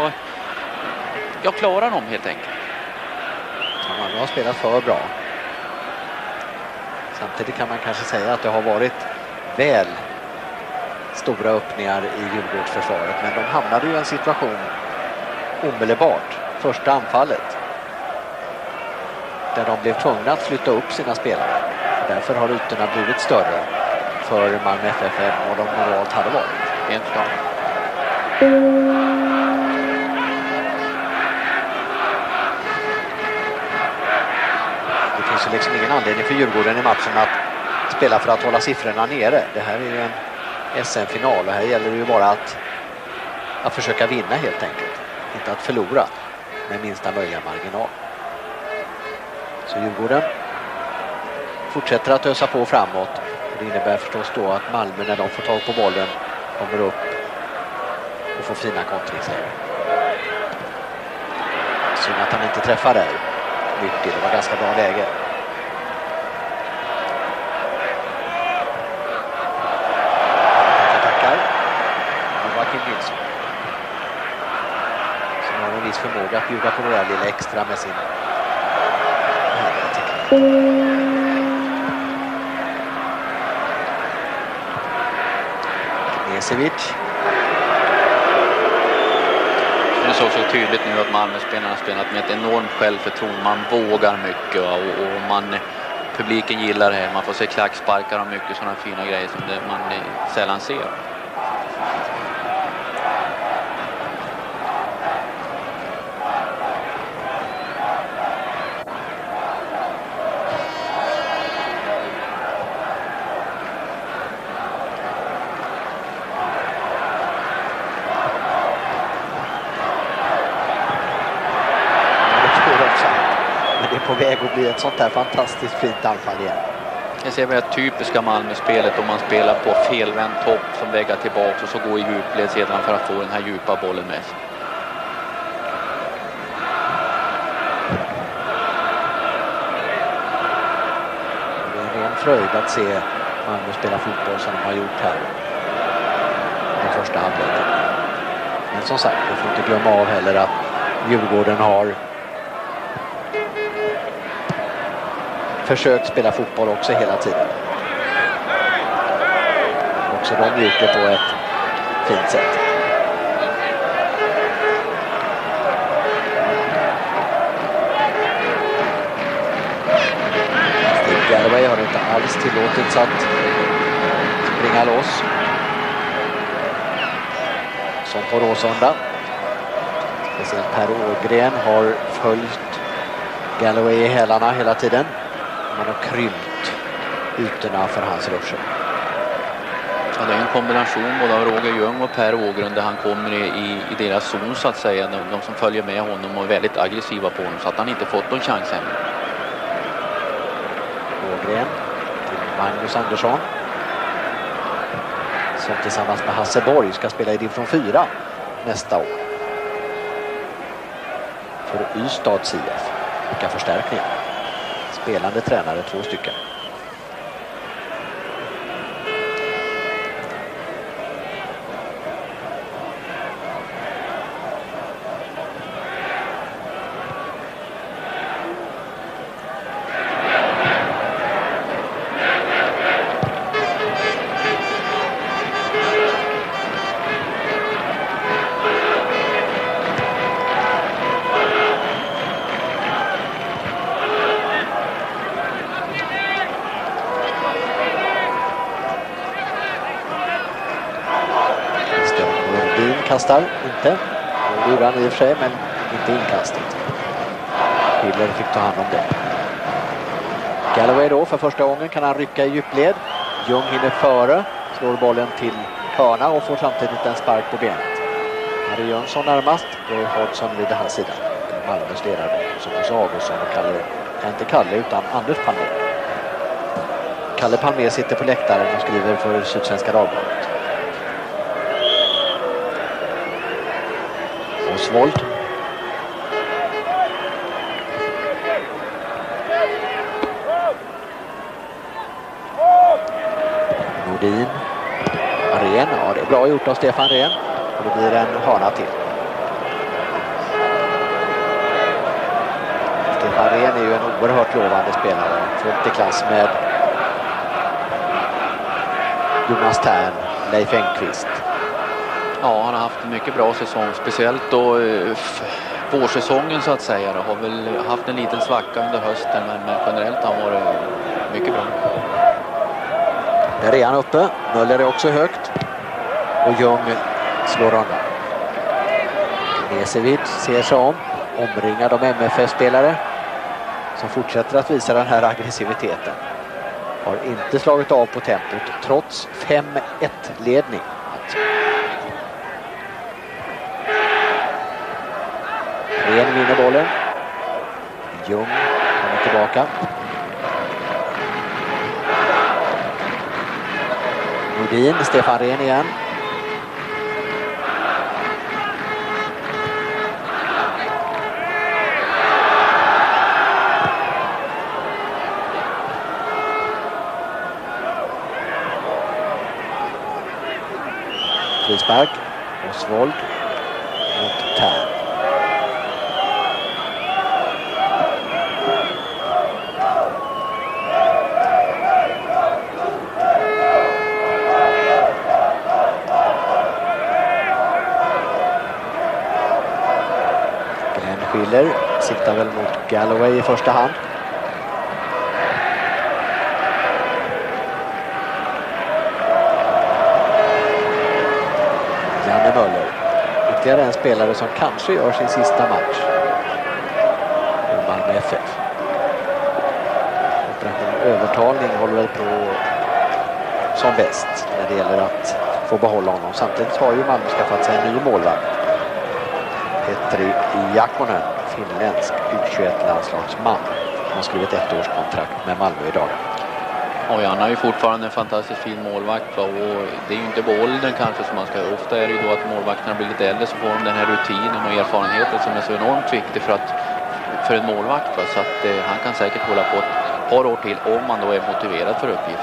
klara dem helt enkelt. Ja, Malmö har spelat för bra. Samtidigt kan man kanske säga att det har varit väl stora öppningar i Djurgårdsförsvaret, men de hamnade ju i en situation omedelbart, första anfallet, där de blev tvungna att flytta upp sina spelare. Därför har ytorna blivit större för Malmö FF än vad de normalt hade varit. Helt klart. Det finns ju liksom ingen anledning för Djurgården i matchen att spela för att hålla siffrorna nere. Det här är ju en SM-final och här gäller det ju bara att försöka vinna helt enkelt. Inte att förlora med minsta möjliga marginal. Så Djurgården fortsätter att ösa på framåt. Det innebär förstås då att Malmö, när de får tag på bollen, kommer upp och får fina kontringslägen. Synd att han inte träffar där. Mycket, det var ganska bra läge. Tackar. Joakim Nilsson. Som har en viss förmåga att bjuda på det där lilla extra med sin härliga teknik. Knesevic. Det är så tydligt nu att Malmö-spelarna har spelat med ett enormt självförtroende. Man vågar mycket och publiken gillar det här. Man får se klacksparkar och mycket sådana fina grejer som man sällan ser. På väg att bli ett sånt här fantastiskt fint anfall igen. Jag ser det typiska Malmö-spelet om man spelar på felvänd topp som väggar tillbaka och så går i djupled sedan för att få den här djupa bollen med sig. Det är en fröjd att se Malmö spela fotboll som de har gjort här i den första halvleken. Men som sagt, vi får inte glömma av heller att Djurgården har försökt spela fotboll också hela tiden. Också de gjort det på ett fint sätt. Steve Galloway har inte alls tillåtits att springa loss. Som på Råsunda. Speciellt Per Ågren har följt Galloway i hälarna hela tiden. Man har krympt ytorna för hans ruscher. kombination både av Roger Ljung och Per Ågrund där han kommer i deras zon så att säga. De som följer med honom och är väldigt aggressiva på honom så att han inte fått någon chans än. Ågren till Magnus Andersson. Som tillsammans med Hasse Borg ska spela i division 4 nästa år. För Ystads IF. Vilka förstärkningar. Spelande tränare 2 stycken. Kastar inte. Det gjorde han i och för sig, men inte inkastet. Hiller fick ta hand om det. Galloway då för första gången kan han rycka i djupled. Ljung hinner före. Slår bollen till hörna och får samtidigt en spark på benet. Harry Jönsson närmast. Roy Hodgson vid den här sidan. Malmös ledare. Sofus Augustsson och inte Kalle utan Anders Palmer. Kalle Palmer sitter på läktaren och skriver för Sydsvenska Dagbladet. Osvold. Nordin. Ren. Ja, det är bra gjort av Stefan Ren. Och det blir en hörna till. Stefan Ren är ju en oerhört lovande spelare. Fullt i klass med Jonas Tern, Leif Engqvist. Ja, han har haft en mycket bra säsong. Speciellt då vårsäsongen så att säga. Det har väl haft en liten svacka under hösten men generellt har han varit mycket bra. Där är han uppe. Möller är också högt. Och Ljung slår undan. Nesevid ser sig om. Omringad av MFF-spelare. Som fortsätter att visa den här aggressiviteten. Har inte slagit av på tempot trots 5-1-ledning. Ren vinner bollen. Ljung kommer tillbaka. Nordin, Stefan Ren igen. Frispark. Osvold mot Tern. Schiller siktar väl mot Galloway i första hand. Janne Möller. Ytterligare en spelare som kanske gör sin sista match. Malmö FF. Operation övertalning håller väl på som bäst när det gäller att få behålla honom. Samtidigt har ju Malmö skaffat sig en ny målvakt. Petri Jakonen, finländsk U21-landslagsman. Han har skrivit 1-årskontrakt med Malmö idag. Och han har ju fortfarande en fantastiskt fin målvakt och det är ju inte på åldern kanske som man ska. Ofta är det ju då att målvakterna blir lite äldre så får de den här rutinen och erfarenheten som är så enormt viktig för en målvakt. Va? Så att han kan säkert hålla på ett par år till om man då är motiverad för uppgiften.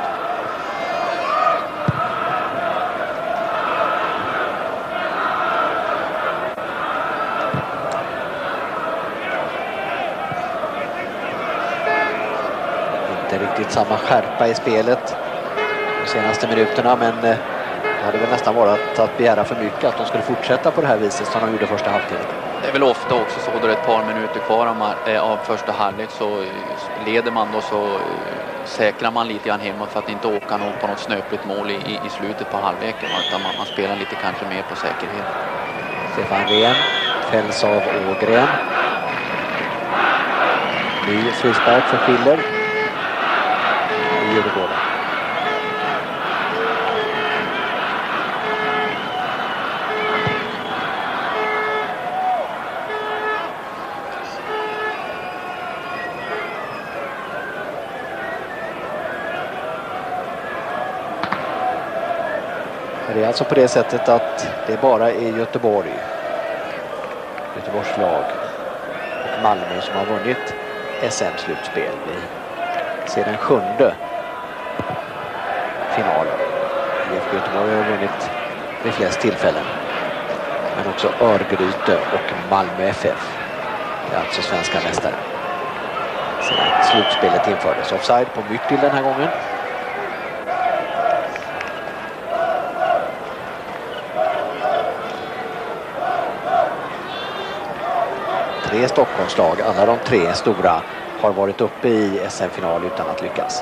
Riktigt samma skärpa i spelet de senaste minuterna, men det hade väl nästan varit att begära för mycket att de skulle fortsätta på det här viset som de gjorde första halvtiden. Det är väl ofta också så då det är ett par minuter kvar av första halvlek så leder man då så säkrar man lite grann hemma för att inte åka någon på något snöpligt mål i slutet på halvleken utan man spelar lite kanske mer på säkerhet. Stefan Ren fälls av Ågren. Ny frispark för Schiller. Det är alltså på det sättet att det bara är Göteborgs lag och Malmö som har vunnit SM-slutspel. Vi ser den 7:e finalen. IFK Göteborg har vunnit vid flest tillfällen. Men också Örgryte och Malmö FF är alltså svenska mästare. Sedan slutspelet infördes. Offside på Myttil den här gången. Tre Stockholmslag, alla de tre stora har varit uppe i SM-final utan att lyckas.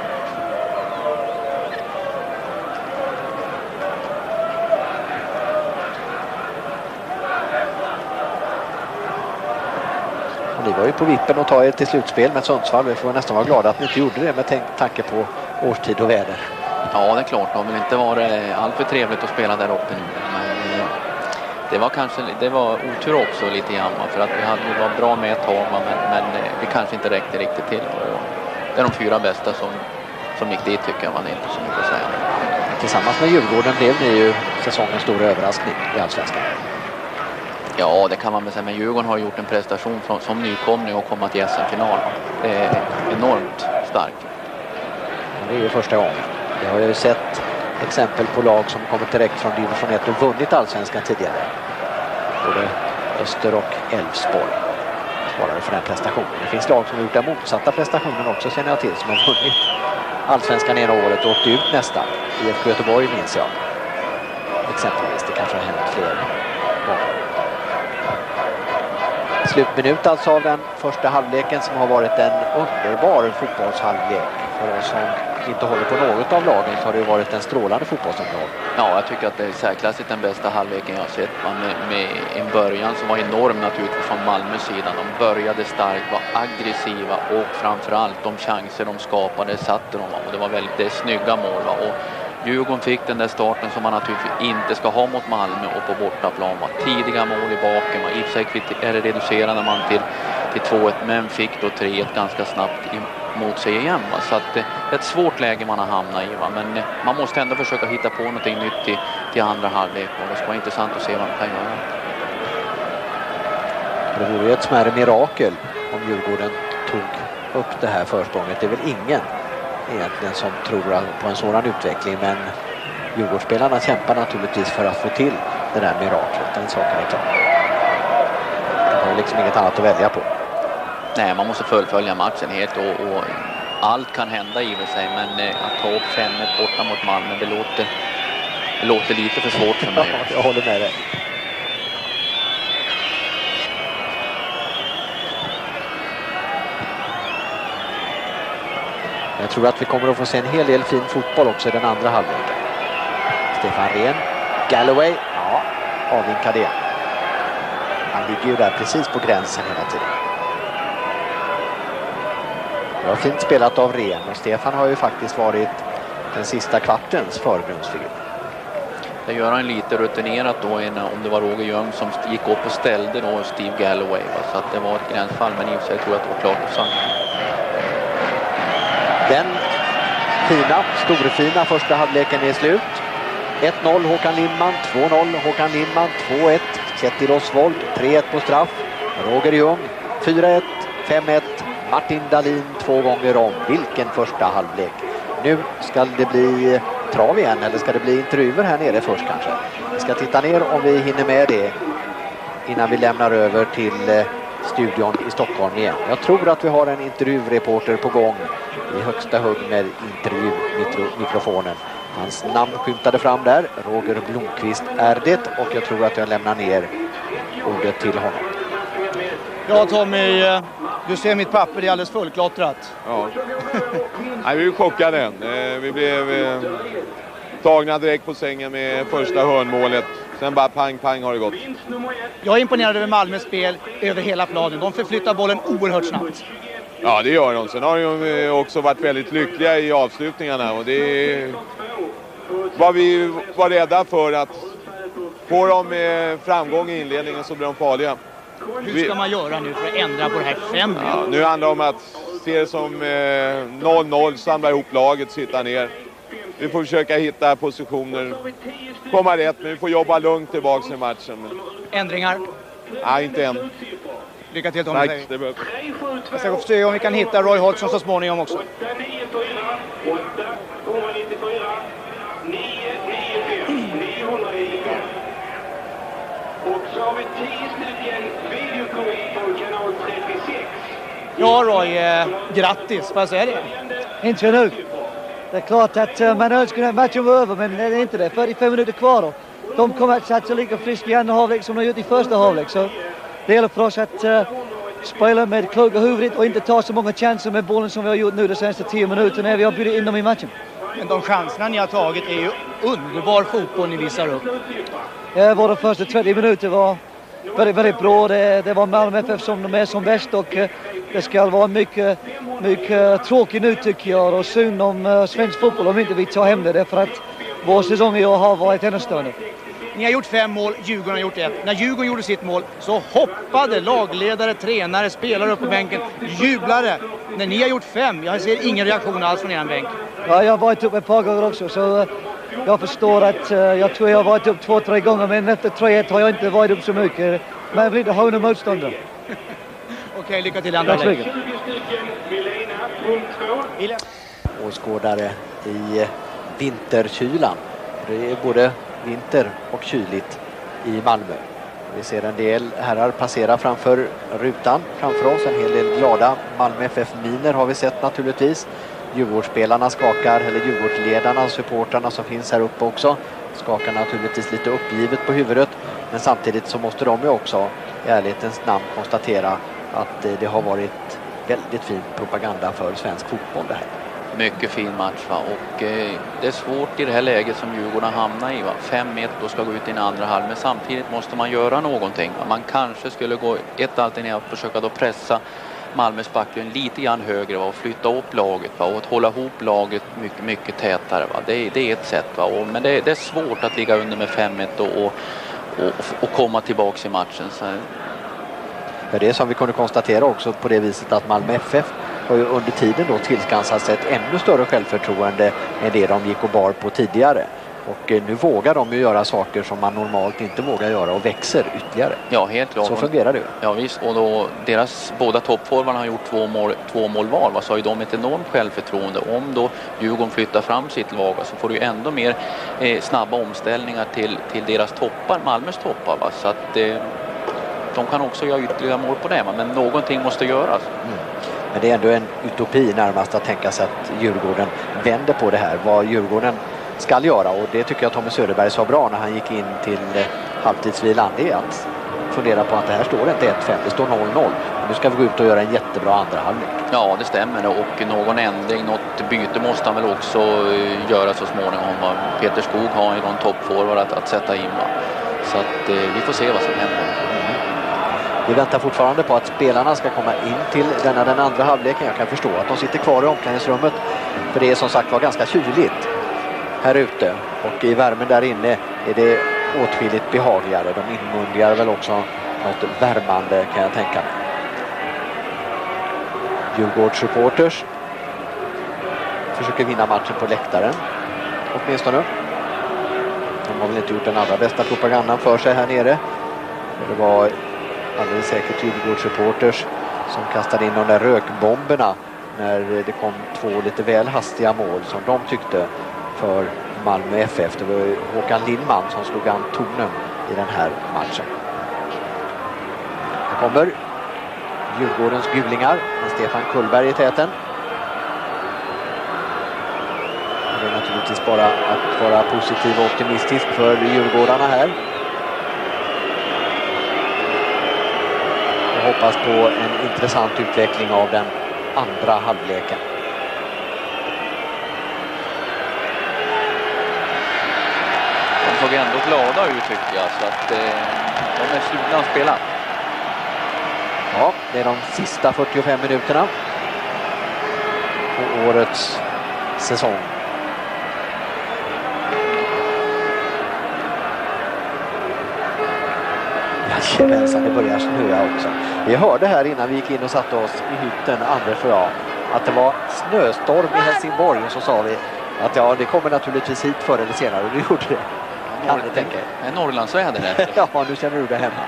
Och ni var ju på vippen att ta er till slutspel med Sundsvall. Vi får nästan vara glada att ni inte gjorde det med tanke på årstid och väder. Ja, det är klart. Det har väl inte varit allt för trevligt att spela där uppe nu. Men det var otur också lite grann, för att vi var bra med ett tag, men vi kanske inte räckte riktigt till. Och det är de 4 bästa som gick dit, tycker jag. Man inte så mycket att säga. Tillsammans med Djurgården blev ni ju säsongens stora överraskning i Allsvenskan. Ja, det kan man väl säga. Men Djurgården har gjort en prestation som nykomling och komma till SM-final. Det är enormt starkt. Det är ju första gången. Jag har ju sett exempel på lag som kommit direkt från division 1 och vunnit Allsvenskan tidigare. Både Öster och Elfsborg svarade för den prestationen. Det finns lag som har gjort den motsatta prestationen också, känner jag till, som har vunnit Allsvenskan ena året och åkt ut nästan. IFK Göteborg minns jag. Exempelvis, det kanske har hänt fler gånger. Slutminut alltså av den första halvleken som har varit en underbar fotbollshalvlek. För oss som inte håller på något av lagen så har det varit en strålande fotbollsområde. Ja, jag tycker att det är särklassigt den bästa halvleken jag har sett. Med en början som var enorm naturligtvis från Malmös sidan. De började starkt, var aggressiva och framförallt de chanser de skapade satte de. Och det var väldigt snygga mål. Och Djurgården fick den där starten som man naturligtvis inte ska ha mot Malmö och på bortaplan. Tidiga mål i baken. I och för sig reducerade man till 2-1, men fick då 3-1 ganska snabbt mot sig igen. Så att det är ett svårt läge man har hamnat i. Men man måste ändå försöka hitta på någonting nytt till andra halvlek. Och det ska vara intressant att se vad man kan göra. Det vore ju ett smärre mirakel om Djurgården tog upp det här försprånget. Det är väl ingen egentligen som tror på en sådan utveckling, men Djurgårdsspelarna kämpar naturligtvis för att få till det där miraklet. Den saken är klar. Det har liksom inget annat att välja på. Nej, man måste fullfölja matchen helt och allt kan hända i sig, men att ta upp 5-1 borta mot Malmö, det låter lite för svårt för mig. Ja, jag håller med dig. Jag tror att vi kommer att få se en hel del fin fotboll också i den andra halvleken. Stefan Rehn, Galloway, ja, avvinkar det. Han ligger ju där precis på gränsen hela tiden. Det var fint spelat av Rehn, och Stefan har ju faktiskt varit den sista kvartens förgrundsfigur. Det gör han lite rutinerat då, om det var Roger Ljung som gick upp och ställde då Steve Galloway. Så att det var ett gränsfall, men i och för sig tror jag att det var klart och sant. Den storfina första halvleken är slut. 1-0 Håkan Lindman, 2-0 Håkan Lindman, 2-1 Kjetil Osvold, 3-1 på straff Roger Ljung, 4-1, 5-1 Martin Dahlin 2 gånger om. Vilken första halvlek. Nu ska det bli trav igen, eller ska det bli intervjuer här nere först kanske? Vi ska titta ner om vi hinner med det innan vi lämnar över till studion i Stockholm igen. Jag tror att vi har en intervjureporter på gång i högsta hugg med intervjumikrofonen. Hans namn skymtade fram där. Roger Blomqvist är det, och jag tror att jag lämnar ner ordet till honom. Ja, Tommy, du ser mitt papper, det är alldeles fullklottrat. Ja. Nej, vi är chockade. Vi blev tagna direkt på sängen med första hörnmålet. Sen bara pang har det gått. Jag är imponerad över Malmös spel över hela planen. De förflyttar bollen oerhört snabbt. Ja, det gör de. Sen har de också varit väldigt lyckliga i avslutningarna. Och det var vi var rädda för, att få dem med framgång i inledningen så blir de farliga. Hur ska man göra nu för att ändra på det här 5? Ja, nu handlar det om att se det som 0-0, samla ihop laget, sitta ner. vi får försöka hitta positioner, komma rätt, men vi får jobba lugnt tillbaka i matchen. Ändringar? Nej, inte än. Lycka till, Tom. Tack, det behövs. Jag ska se om vi kan hitta Roy Hodgson så småningom också. Och så har vi 10 stycken videokort från kanal 36. Ja, Roy, grattis. Får jag säga det? Inte nu. Det är klart att man önskar att matchen var över, men det är inte det. 45 minuter kvar då. De kommer att satsa lika friskt i andra halvlek som de gjort i första halvlek. Så det gäller för oss att spela med kloka huvudet och inte ta så många chanser med bollen som vi har gjort nu de senaste 10 minuterna när vi har bjudit in dem i matchen. Men de chanserna ni har tagit är ju underbar fotboll ni visar upp. Våra första 30 minuter var väldigt, väldigt bra. Det var Malmö FF som de är som bäst och det ska vara mycket tråkigt nu tycker jag och synd om svensk fotboll om inte vi tar hem det därför att vår säsong i år har varit ännu större. Ni har gjort 5 mål, Djurgården har gjort 1. När Djurgården gjorde sitt mål så hoppade lagledare, tränare, spelare upp på bänken, jublade. När ni har gjort 5, jag ser ingen reaktion alls från er bänk. Ja, jag har varit upp ett par gånger också så jag förstår att jag tror jag har varit upp 2-3 gånger men efter 3-1 har jag inte varit upp så mycket. Men jag vill inte ha någon motståndare. Okej, lycka till andra. Tack så mycket. Åskådare i vinterkylan. Det är både vinter och kyligt i Malmö. Vi ser en del herrar passera framför rutan framför oss. En hel del glada Malmö FF-miner har vi sett naturligtvis. Djurgårdsspelarna skakar, eller Djurgårdsledarna och supportrarna som finns här uppe också skakar naturligtvis lite uppgivet på huvudet. Men samtidigt så måste de ju också i ärlighetens namn konstatera att det har varit väldigt fin propaganda för svensk fotboll det här. Mycket fin match va? Och det är svårt i det här läget som Djurgården hamnar i va? 5-1 och ska gå ut i en andra halv, men samtidigt måste man göra någonting va? Man kanske skulle gå ett alternativ att försöka då pressa Malmös backlinje lite grann högre va? Och flytta upp laget va? Och att hålla ihop laget mycket, mycket tätare va? Det är ett sätt va? Men det är svårt att ligga under med 5-1 och komma tillbaka i matchen så. För det som vi kunde konstatera också på det viset att Malmö FF har ju under tiden då tillskansat sig ett ännu större självförtroende än det de gick och bar på tidigare. Och nu vågar de ju göra saker som man normalt inte vågar göra och växer ytterligare. Ja, helt klart. Så fungerar det ju. Ja visst, och då deras båda toppforwarna har gjort två mål var. Så har ju de ett enormt självförtroende. Om då Djurgården flyttar fram sitt lag så får du ju ändå mer snabba omställningar till deras toppar, Malmös toppar va? Så att de kan också göra ytterligare mål på det, men någonting måste göras. Men det är ändå en utopi närmast att tänka sig att Djurgården vänder på det här. Vad Djurgården ska göra, och det tycker jag Tommy Söderberg sa bra när han gick in till halvtidsvilan, det är att fundera på att det här står inte 1-5, det står 0-0. Nu ska vi gå ut och göra en jättebra andra halvlek. Ja, det stämmer, och någon ändring, något byte måste han väl också göra så småningom. Peter Skog har ju någon toppforward att sätta in va? Så att vi får se vad som händer. Vi väntar fortfarande på att spelarna ska komma in till den andra halvleken. Jag kan förstå att de sitter kvar i omklädningsrummet, för det är som sagt var ganska kyligt här ute. Och i värmen där inne är det åtskilligt behagligare. De inmundigar väl också något värmande kan jag tänka mig. Djurgårdssupporters försöker vinna matchen på läktaren åtminstone. De har väl inte gjort den allra bästa propagandan för sig här nere. Det var alldeles säkert Djurgårdssupporters som kastade in de där rökbomberna när det kom 2 lite väl hastiga mål som de tyckte för Malmö FF. Det var Håkan Lindman som slog an tonen i den här matchen. Här kommer Djurgårdens gulingar med Stefan Kullberg i täten. Det är naturligtvis bara att vara positiv och optimistisk för Djurgårdarna här. Och hoppas på en intressant utveckling av den andra halvleken. De såg ändå glada ut tycker jag, så att de är sugna att spela. Ja, det är de sista 45 minuterna på årets säsong. Jajamensan, det börjar snöa också. Vi hörde här innan vi gick in och satte oss i hytten, Anders och jag, att det var snöstorm i Helsingborg, och så sa vi Att ja, det kommer naturligtvis hit förr eller senare, och det gjorde det. Kan ni tänka er? En Norrlandsväder där. Ja, nu känner du det hemma.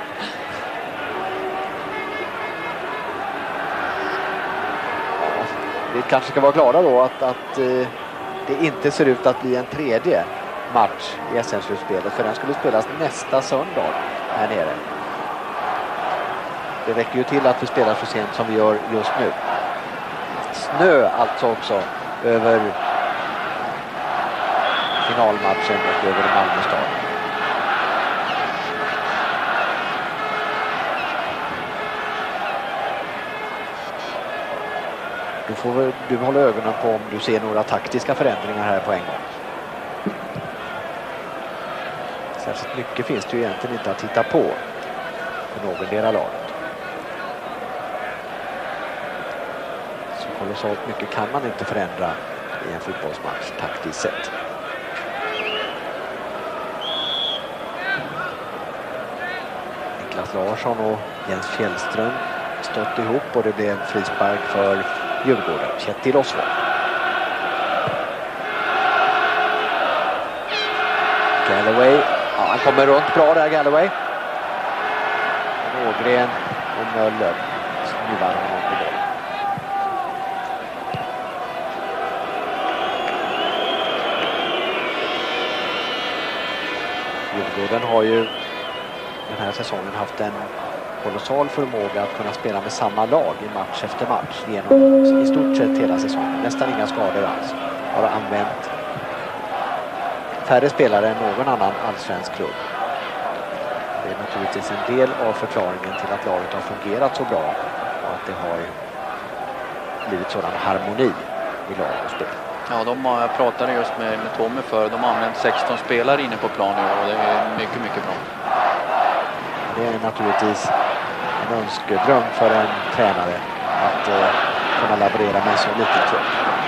Ja, vi kanske ska vara glada då att det inte ser ut att bli en tredje match i SM-slutspelet, för den skulle spelas nästa söndag här nere. Det räcker ju till att vi spelar så sent som vi gör just nu. Snö alltså också över finalmatchen och över Malmö stad. Då får du hålla ögonen på om du ser några taktiska förändringar här på en gång. Särskilt mycket finns det ju egentligen inte att titta på för någon del av laget. Så kolossalt mycket kan man inte förändra i en fotbollsmatch taktiskt sett. Niklas Larsson och Jens Fjällström stått ihop och det blev frispark för Djurgården. Kjetil Oswald. Galloway. Ja, han kommer runt bra där, Galloway. Ågren och Möller snuvar honom på boll. Djurgården har ju den här säsongen haft en kolossal förmåga att kunna spela med samma lag i match efter match genom i stort sett hela säsongen. Nästan inga skador alls. Har använt färre spelare än någon annan allsvensk klubb. Det är naturligtvis en del av förklaringen till att laget har fungerat så bra och att det har blivit sådan harmoni i lag och spel. Ja, jag pratade just med Tommy för. De har använt 16 spelare inne på planen och det är mycket, mycket bra. Det är naturligtvis en önskedröm för en tränare att kunna laborera med så liten trupp.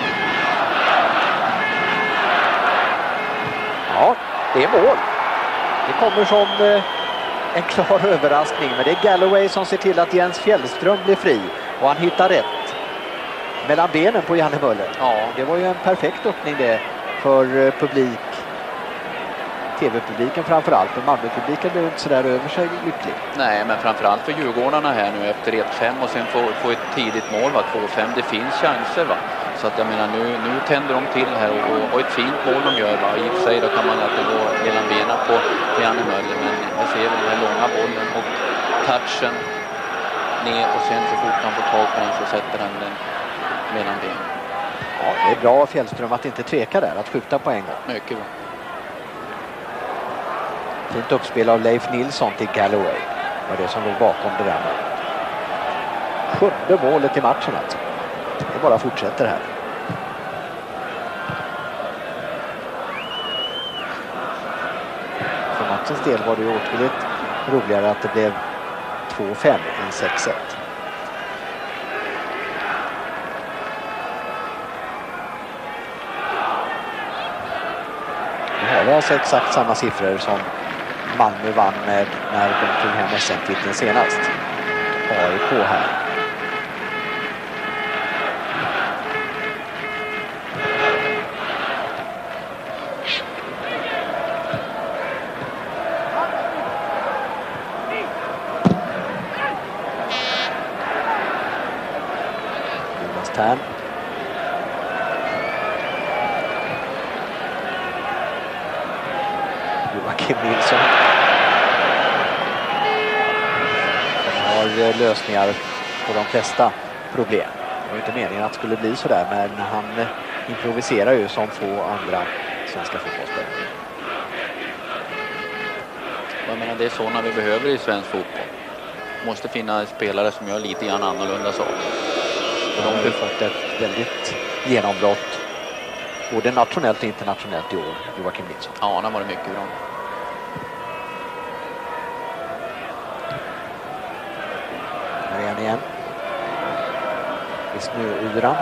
Ja, det är mål. Det kommer som en klar överraskning, men det är Galloway som ser till att Jens Fjällström blir fri och han hittar rätt mellan benen på Janne Möller. Ja, det var ju en perfekt öppning det för publik. TV-publiken framförallt, men Malmö-publiken blev inte sådär över sig lycklig. Nej, men framförallt för Djurgårdarna här nu efter 1-5 och sen få ett tidigt mål, 2-5. Det finns chanser, va. Så att jag menar, nu tänder de till här och ett fint mål de gör, va. I och för sig då kan man att det går mellan benen på Janne Möller, men jag ser den här långa bollen och touchen ner och sen så fort han får tag på den så sätter han den mellan benen. Ja, det är bra av Fjällström att inte tveka där, att skjuta på en gång. Mycket bra. Fint uppspel av Leif Nilsson till Galloway. Det var det som låg bakom det där målet. 7:e målet i matchen alltså. Det bara fortsätter här. För matchens del var det ju åtskilligt roligare att det blev 2-5 än 6-1. Nu har vi alltså exakt samma siffror som Malmö vann med när de tog hem SM-titeln senast. AIK här. Jonas Tern. Joakim Nilsson. De har lösningar på de flesta problem. Det var inte meningen att det skulle bli så där, men han improviserar ju som få andra svenska fotbollsspelare. Jag menar, det är sådana vi behöver i svensk fotboll. Måste finna spelare som gör lite grann annorlunda saker. De har fått ett väldigt genombrott både nationellt och internationellt i år, Joakim Nilsson. Ja, han har varit mycket bra. Här är han igen. I snöyran.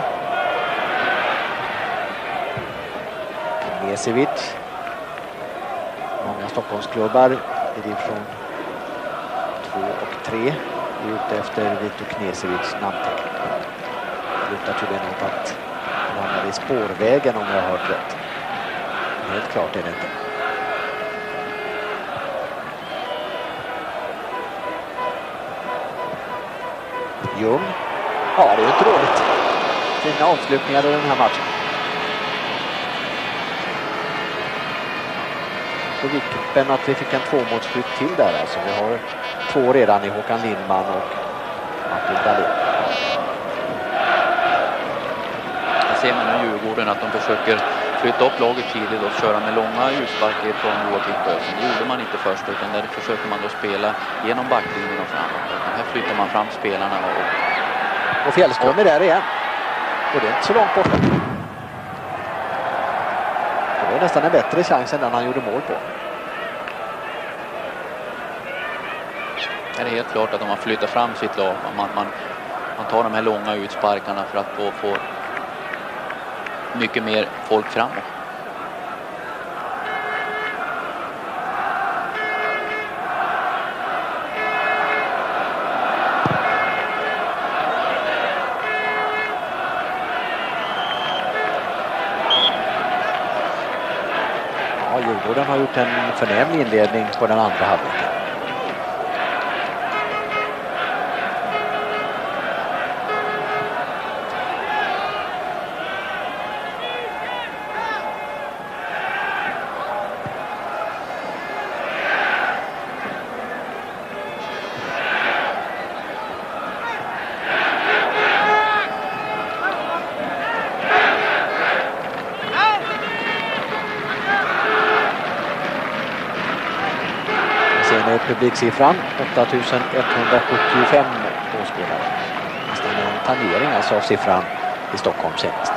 Knesevic. Många Stockholmsklubbar i division 2 och 3 är ute efter Vito Knesevics namnteckning. Det lutar tydligen åt att han hamnar i spårvägen om jag har hört rätt. Helt klart är det inte. Ljung. Ja, det är ju inte dåligt. Fina avslutningar i den här matchen. Så vippen att vi fick en tvåmålsskytt till där. Alltså vi har 2 redan i Håkan Lindman och Martin Dahlin. Jag ser man nu Djurgården att de försöker flytta upp laget tidigt och köra med långa utsparker från Joakim Sjöström. Det gjorde man inte först, utan där försöker man då spela genom backlinjen och framåt. Här flyttar man fram spelarna och Fjällström är där igen. Och det är inte så långt borta. Det var nästan en bättre chans än den han gjorde mål på. Det är helt klart att om man flyttar fram sitt lag, man tar de här långa utsparkarna för att få mycket mer folk framåt. Ja, Djurgården har gjort en förnämlig inledning på den andra halvleken. Publiksiffran 8175 åskådare. Nästan en tangering alltså av siffran i Stockholm senast.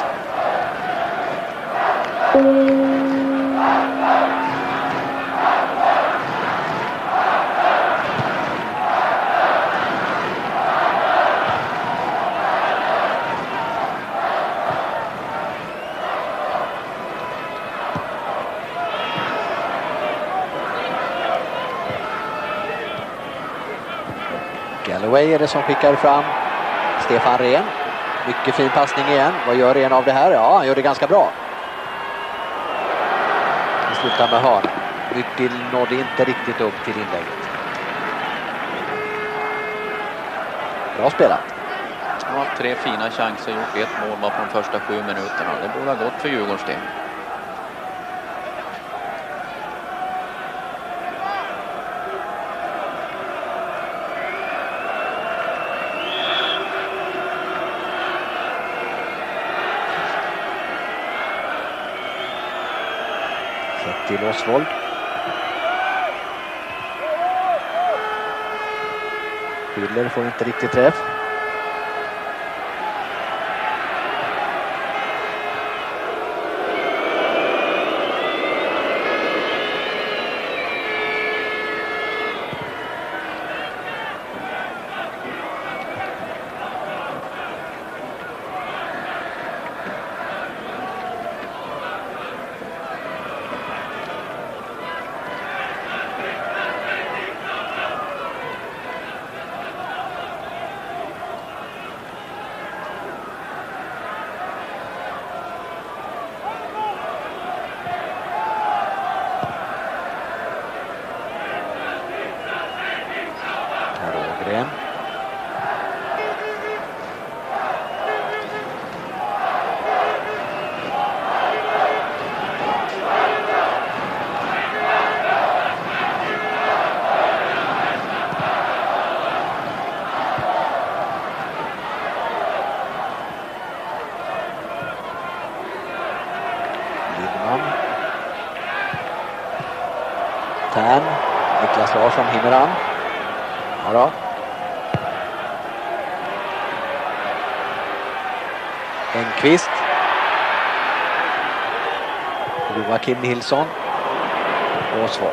Galloway är det som skickar fram Stefan Rehn. Mycket fin passning igen. Vad gör Rehn av det här? Ja, han gör det ganska bra. Det slutar med hörn. Myttil nådde inte riktigt upp till inlägget. Bra spelat. De har 3 fina chanser, gjort 1 mål på de första 7 minuterna. Det borde ha gått för Djurgårdens del. Till Osvold. Hiller får inte riktigt träff. Niklas Larsson hinner han. Ja då. Enqvist. Joakim Nilsson. Och Svart.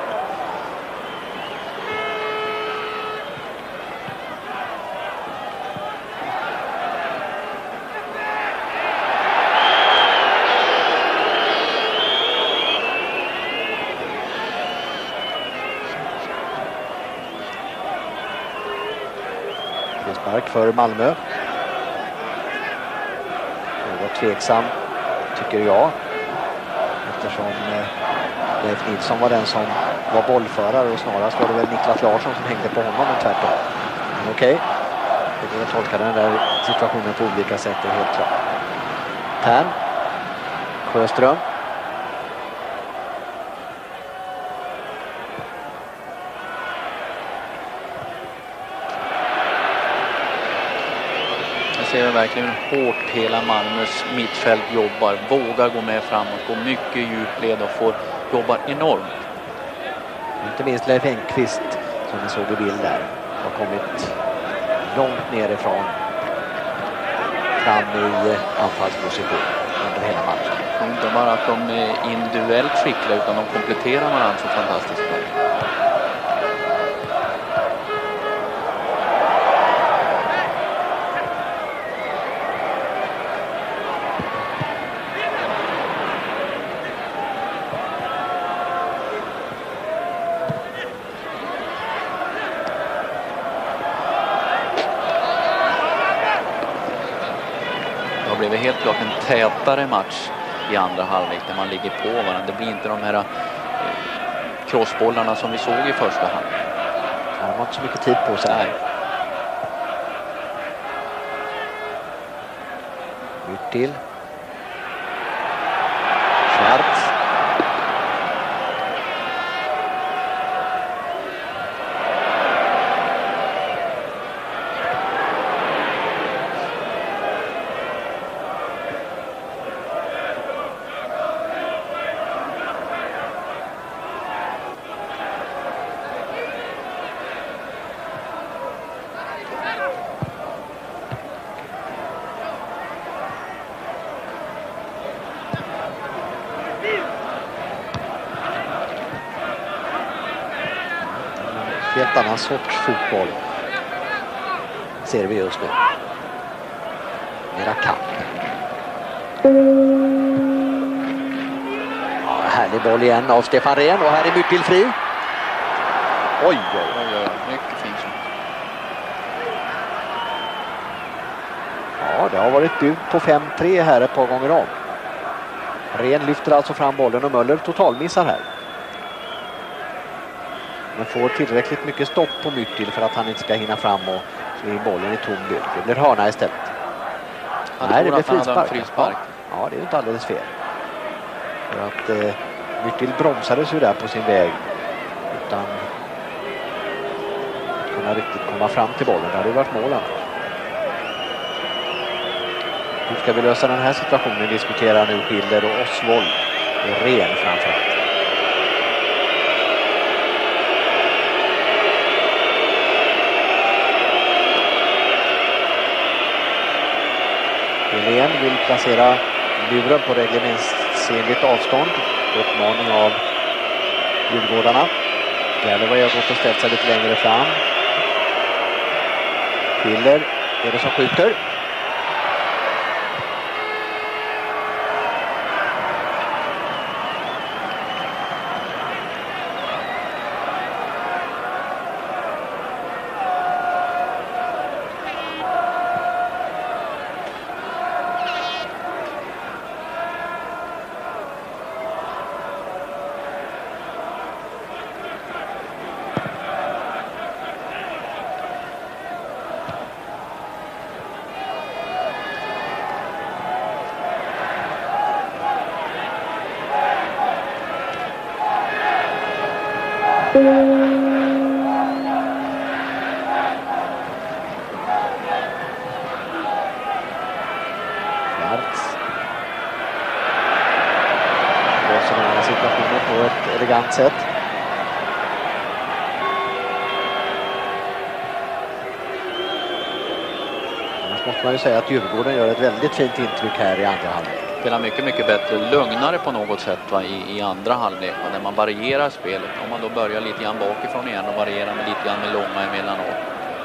Frispark för Malmö. Något tveksam tycker jag. Eftersom Leif Nilsson var den som var bollförare och snarast var det väl Niklas Larsson som hängde på honom, men tvärtom. Men okej. Det går att tolka den där situationen på olika sätt, det är helt klart. Tern. Sjöström. Jag ser verkligen hur hårt hela Malmös mittfält jobbar. Vågar gå med framåt, går mycket djupled och får jobba enormt. Inte minst Leif Engqvist som ni såg i bild där har kommit långt nerifrån fram i anfallsposition under hela matchen. Och inte bara att de är individuellt skickliga utan de kompletterar varandra så fantastiskt bra. Det blev helt klart en tätare match i andra halvlek där man ligger på varandra. Det blir inte de här crossbollarna som vi såg i första halvlek. Ja, de har inte så mycket tid på sig. Nej. Ut till. Schwarz. Helt annan sorts fotboll ser vi just nu. Mera kamp. Ja, härlig boll igen av Stefan Rehn och här är Myttil fri. Oj, Mycket fint. Ja, det har varit bud på 5-3 här ett par gånger om. Rehn lyfter alltså fram bollen och Möller totalmissar här. Men får tillräckligt mycket stopp på Myttil för att han inte ska hinna fram och slå in bollen i tom bild. Det blir hörna istället. Nej, det blir frispark. Ja, det är ju inte alldeles fel. För att Myttil bromsades ju där på sin väg utan att kunna riktigt komma fram till bollen. Det hade ju varit målen. Hur ska vi lösa den här situationen? Diskuterar nu Schiller och Osvold och Rehn framförallt. Helén vill placera luren på reglementsenligt avstånd. Uppmaning av Djurgårdarna. Galloway har gått och ställt sig lite längre fram. Schiller är det som skjuter. Löser den här situationen på ett elegant sätt. Annars måste man ju säga att Djurgården gör ett väldigt fint intryck här i andra halvlek. Spelar mycket bättre, lugnare på något sätt i andra halvlek. När man varierar spelet. Om man då börjar lite grann bakifrån igen och varierar med lite grann med långa emellanåt.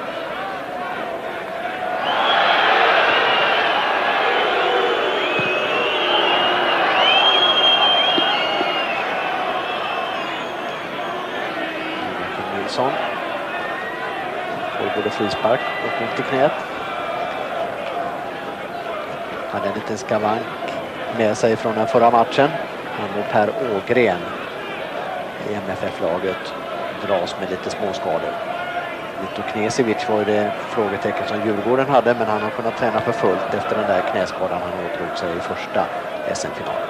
Nilsson får både frispark och ont i knät. Hade en liten skavank med sig från den förra matchen. Han och Per Ågren i MFF-laget dras med lite småskador. Vito Knesevic var det frågetecken som Djurgården hade, men han har kunnat träna för fullt efter den där knäskadan han ådrog sig i första SM-finalen.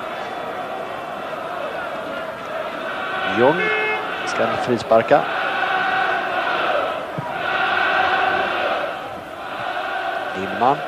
Ljung ska frisparka. Lindman.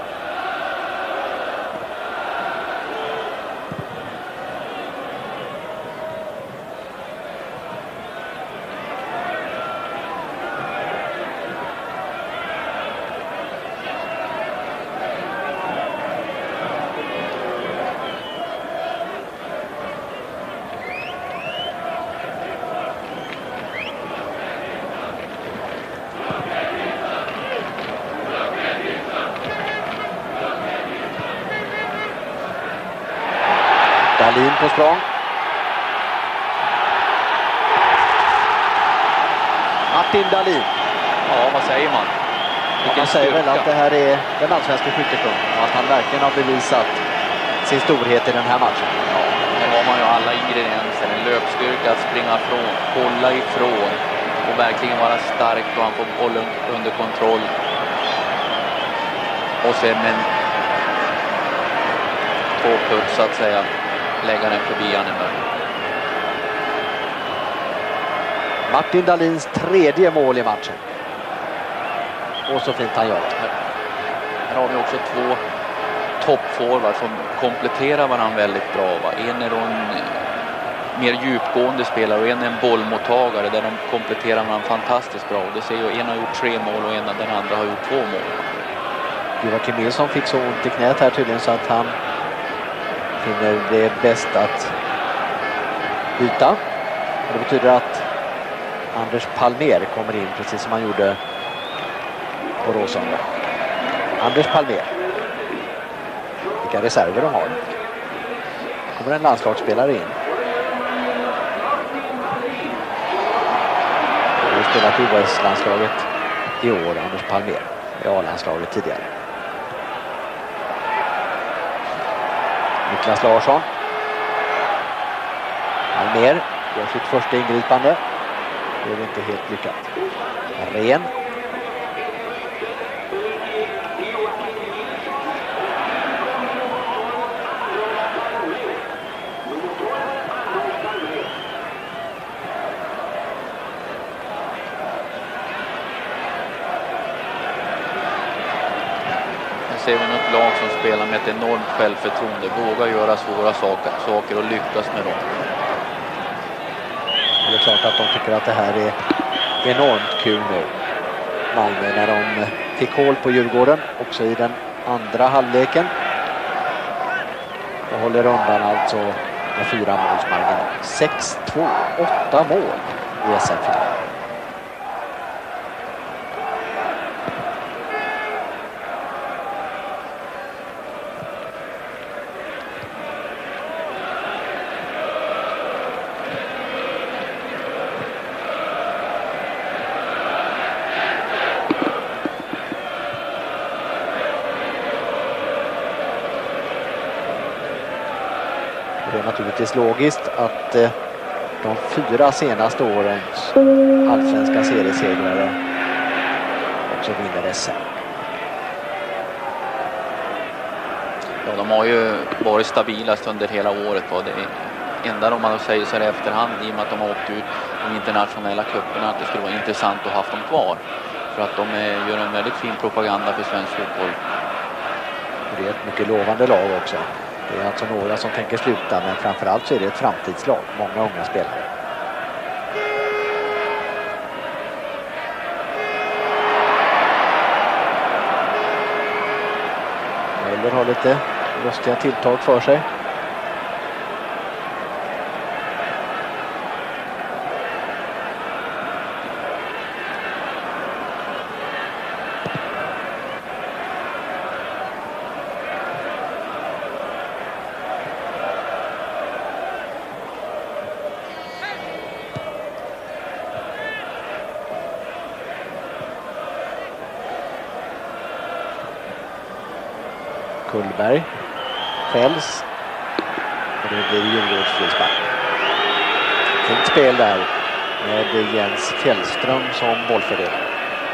Dahlin på språng. Martin Dahlin. Ja, vad säger man? Man säger väl att det här är den allsvenska skyttekungen och att han verkligen har bevisat sin storhet i den här matchen. Ja, här har man ju alla ingredienser. En löpstyrka, att springa ifrån, hålla ifrån och verkligen vara stark då han får bollen under kontroll. Och sen med en tåputt så att säga lägga den förbi Anneberg. Martin Dahlins tredje mål i matchen. Och så fint han gör det. Här har vi också två toppforward som kompletterar varandra väldigt bra. Va? En är då en mer djupgående spelare och en är en bollmottagare där de kompletterar varandra fantastiskt bra. Och det ser ju, en har gjort 3 mål och den andra har gjort 2 mål. Joakim Nilsson fick så ont i knät här tydligen så att han finner det bäst att byta. Och det betyder att Anders Palmer kommer in precis som han gjorde på Råsunda. Anders Palmer. Vilka reserver de har. Kommer en landslagsspelare in. Han har spelat i OS-landslaget i år, Anders Palmer. I A-landslaget tidigare. Niklas Larsson. Palmer gör sitt första ingripande. Det är inte helt lyckat. Ren. Ser vi något lag som spelar med ett enormt självförtroende, vågar göra svåra saker och lyckas med dem. Det är klart att de tycker att det här är enormt kul nu. Malmö när de fick hål på Djurgården också i den andra halvleken. Och håller undan alltså med 4 målsmarginal. 6-2, 8 mål i SM-finalen. Det är naturligtvis logiskt att de 4 senaste årens allsvenska seriesegrare också vinner SM. Ja, de har ju varit stabilast under hela året. Och det enda de man säger så här i efterhand i och med att de har åkt ut de internationella cuperna att det skulle vara intressant att ha haft dem kvar. För att de gör en väldigt fin propaganda för svensk fotboll. Det är ett mycket lovande lag också. Det är alltså några som tänker sluta, men framförallt så är det ett framtidslag. Många unga spelare. Möller har lite lustiga tilltag för sig. Kullberg fälls och det blir Djurgårds frispark. Fint spel där med Jens Fjällström som bollfördelare.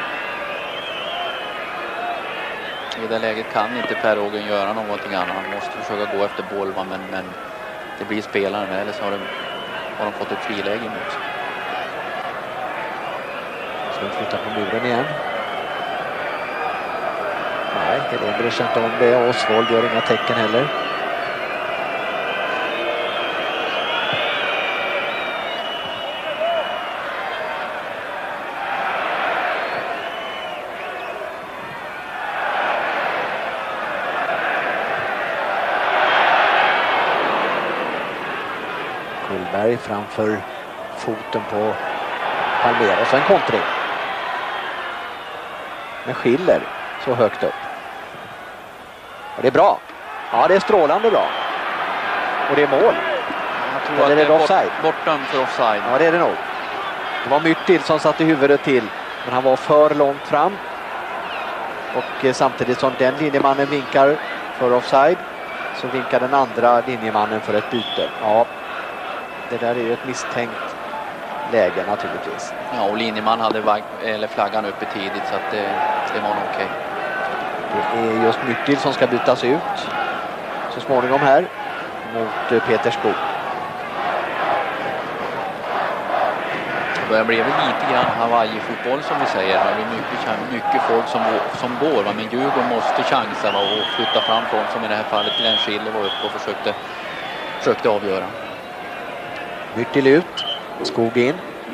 I det läget kan inte Per-Ågen göra någonting annat. Han måste försöka gå efter boll, men det blir spelaren, eller så har de fått ett friläge emot sig. Ska vi flytta på muren igen? Nej, Helén bryr sig inte om det. Osvald gör inga tecken heller. Kullberg framför foten på Palmera och så en kontring. Men Schiller så högt upp. Och det är bra. Ja, det är strålande bra. Och det är mål. Jag tror att det är offside. Bortom för offside. Ja, det är det nog. Det var Myrtil som satte huvudet till, men han var för långt fram. Och samtidigt som den linjemannen vinkar för offside så vinkar den andra linjemannen för ett byte. Ja, det där är ju ett misstänkt läge naturligtvis. Ja, och linjeman hade flaggan uppe tidigt, så att det var nog okej. Det är just Myrtil som ska bytas ut så småningom här mot Peter Skog. Det blir väl lite grann Hawaii-fotboll som vi säger. Det är mycket folk som går. Men Djurgården måste chansa och flytta fram från, som i det här fallet Glenn Schiller var uppe och försökte avgöra. Myrtil ut, Skog in.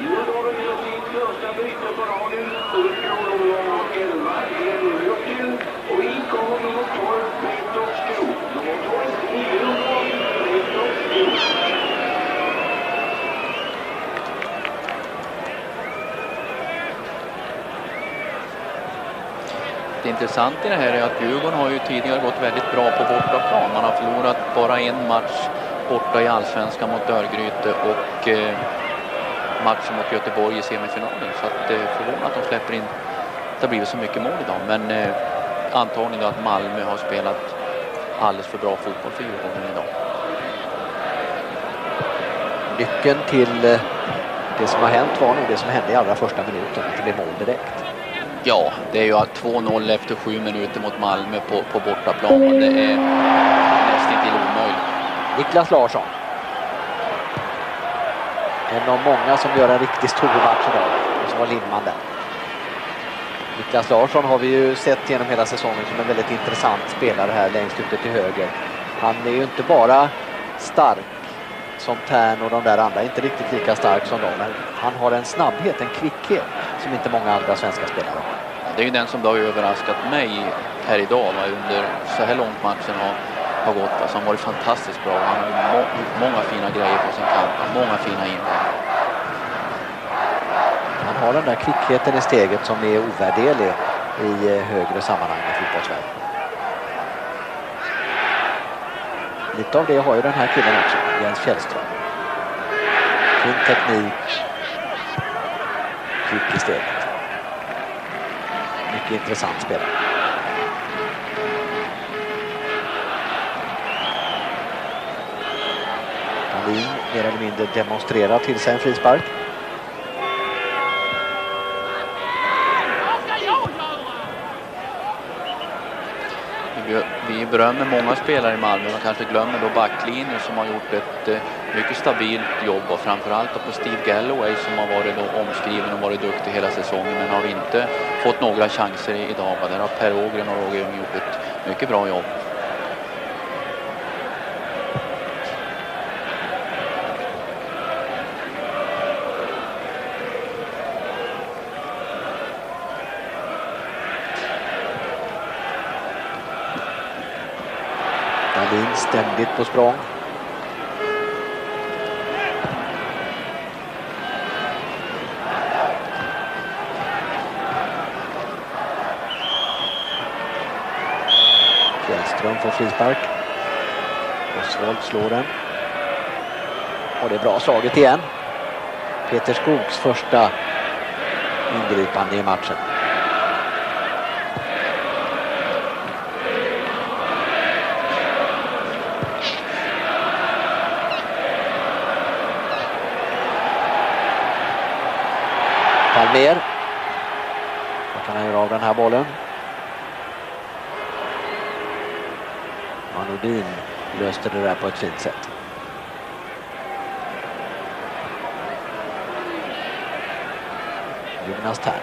Det intressant i det här är att Djurgården har ju tidigare gått väldigt bra på bortaplan. Man har förlorat bara en match borta i Allsvenskan mot Örgryte och matchen mot Göteborg i semifinalen. Så att det är förvånat att de släpper in. Det har blivit så mycket mål idag. Men antagligen att Malmö har spelat alldeles för bra fotboll för Djurgården idag. Nyckeln till det som har hänt var nog det som hände i allra första minuten. Att det blev mål direkt. Ja, det är ju 2-0 efter 7 minuter mot Malmö på bortaplan. Det är nästan till omöjligt. Niklas Larsson. En av många som gör en riktigt stor match idag. Och så var Lindman där. Niklas Larsson har vi ju sett genom hela säsongen som en väldigt intressant spelare här längst ute till höger. Han är ju inte bara stark som Tern och de där andra, inte riktigt lika stark som de, men han har en snabbhet, en kvickhet som inte många andra svenska spelare har. Det är ju den som har överraskat mig här idag under så här långt matchen har gått, som varit fantastiskt bra. Han har ju många fina grejer på sin kant, många fina inlägg. Han har den där kvickheten i steget som är ovärderlig i högre sammanhang i fotbollsvärlden. Lite av det har ju den här killen också, Jens Fjällström. Fin teknik, kvick i steget. Mycket intressant spelare. Dahlin mer eller mindre demonstrerar till sig en frispark. Vi berömmer många spelare i Malmö. Man kanske glömmer då backlinjen som har gjort ett mycket stabilt jobb, och framförallt på Steve Galloway som har varit då omskriven och varit duktig hela säsongen, men har inte fått några chanser idag. Där har Per-Ågren och Roger Ljung gjort ett mycket bra jobb. Ständigt på språng. Fjällström får frispark. Osvald slår den. Och det är bra slaget igen. Peter Skogs första ingripande i matchen. Palmér. Vad kan han göra av den här bollen? Manodin löste det där på ett fint sätt. Jonas Tern.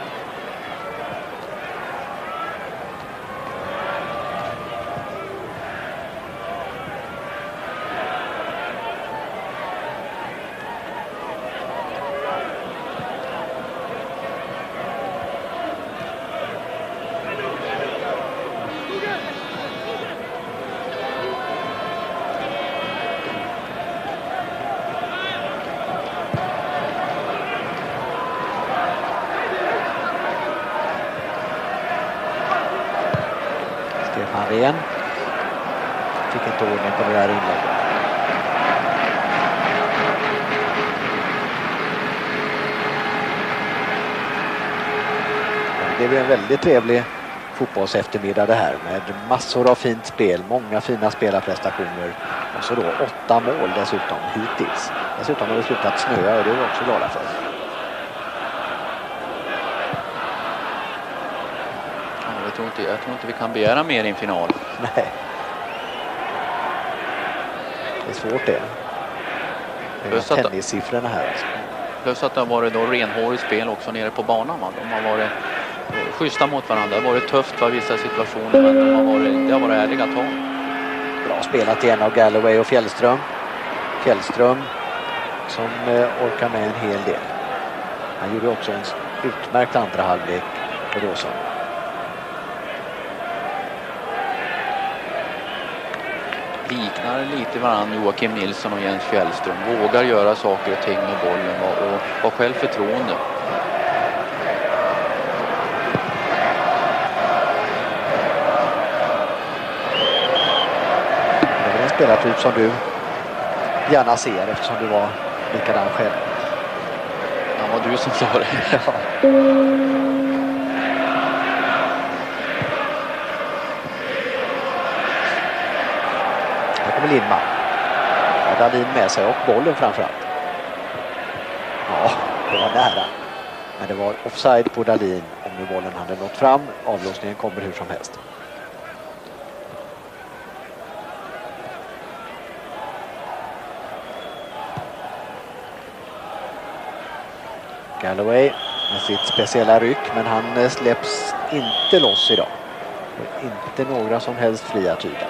Stefan Rehn fick inte ordning på det där inlägget. Det blir en väldigt trevlig fotbollseftermiddag det här med massor av fint spel, många fina spelarprestationer och så då 8 mål dessutom hittills. Dessutom har det slutat snöa och det är vi också glada för. Jag tror inte vi kan begära mer i en final. Nej. Det är svårt det. Det är tennissiffrorna här. Alltså. Plus att det har varit då renhårigt spel också nere på banan. De har varit schyssta mot varandra. Det har varit tufft för vissa situationer, men det har varit ärliga tag. Bra spelat igen av Galloway och Fjällström. Fjällström som orkar med en hel del. Han gjorde också en utmärkt andra halvlek på Råsson. Liknar lite varandra Joakim Nilsson och Jens Fjällström. Vågar göra saker och ting med bollen och har självförtroende. Det är en spelartyp som du gärna ser eftersom du var likadan själv. Ja, var du som sa det. Ja. Lindman. Ja, Dahlin med sig och bollen framförallt. Ja, det var nära. Men det var offside på Dahlin om nu bollen hade nått fram. Avlåsningen kommer hur som helst. Galloway med sitt speciella ryck, men han släpps inte loss idag. Inte några som helst fria tyglar.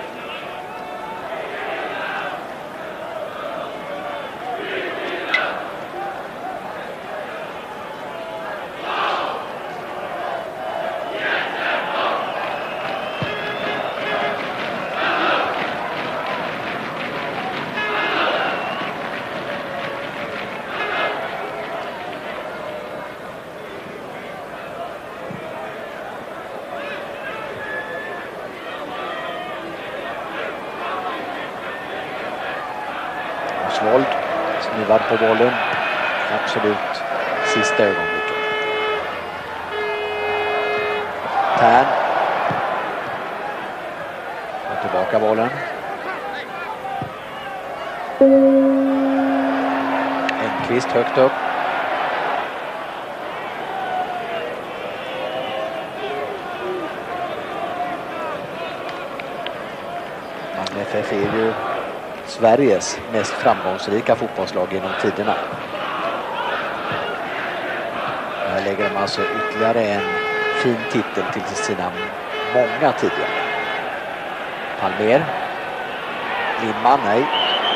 Oswald snuvad på bollen. Absolut sista ögonblicket. Tern. Och tillbaka bollen. Enqvist högt upp. Malmö FF är ju Sveriges mest framgångsrika fotbollslag genom tiderna. Här lägger de alltså ytterligare en fin titel till sina många tidigare. Palmér. Lindman, nej.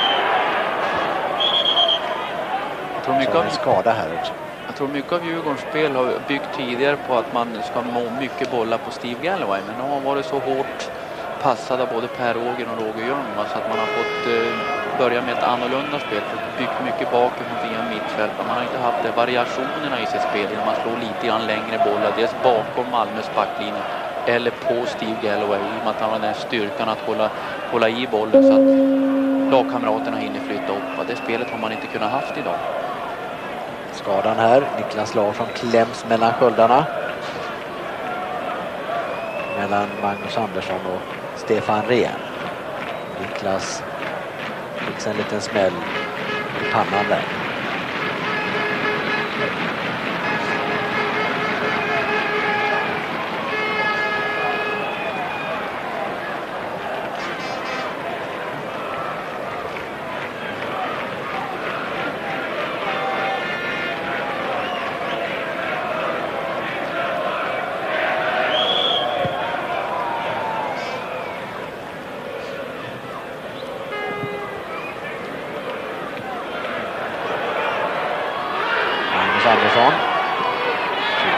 Jag tror mycket av en skada här också. Jag tror mycket av Djurgårdens spel har byggt tidigare på att man ska nå mycket bollar på Steve Galloway, men de har varit så hårt passade både Per Åger och Roger Ljung, så att man har fått börja med ett annorlunda spel, byggt mycket bakifrån via mittfält. Man har inte haft variationerna i sitt spel när man slår lite grann längre bollar, dels bakom Malmös backlinje eller på Steve Galloway, i och med att han har den styrkan att hålla i bollen så att lagkamraterna hinner flytta upp. Det spelet har man inte kunnat haft idag. Skadan här, Niklas Larsson kläms mellan sköldarna. Mellan Magnus Andersson och Stefan Rehn. Niklas fick en liten smäll i pannan där.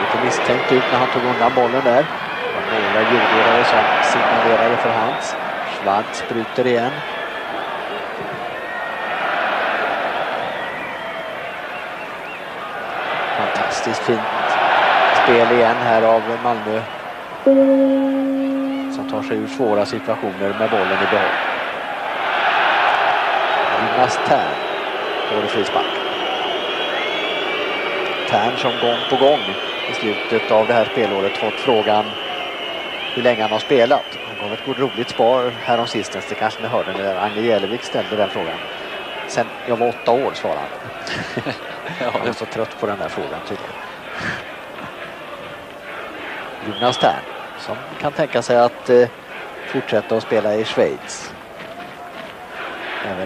lite misstänkt ut när han tog undan bollen där. Och några djurgårdare som signalerade för hands. Schwarz bryter igen. Fantastiskt fint spel igen här av Malmö. Som tar sig ur svåra situationer med bollen i behåll. Jonas Tern får det frispark. Tern som gång på gång i slutet av det här spelåret fått frågan hur länge han har spelat. Han gav ett roligt spar här om sistens. Det kanske ni hörde när Agne Jelevik ställde den frågan. Sen jag var 8 år, svarade han. Jag är så trött på den där frågan tydligen. Jonas Tern som kan tänka sig att fortsätta att spela i Schweiz. Även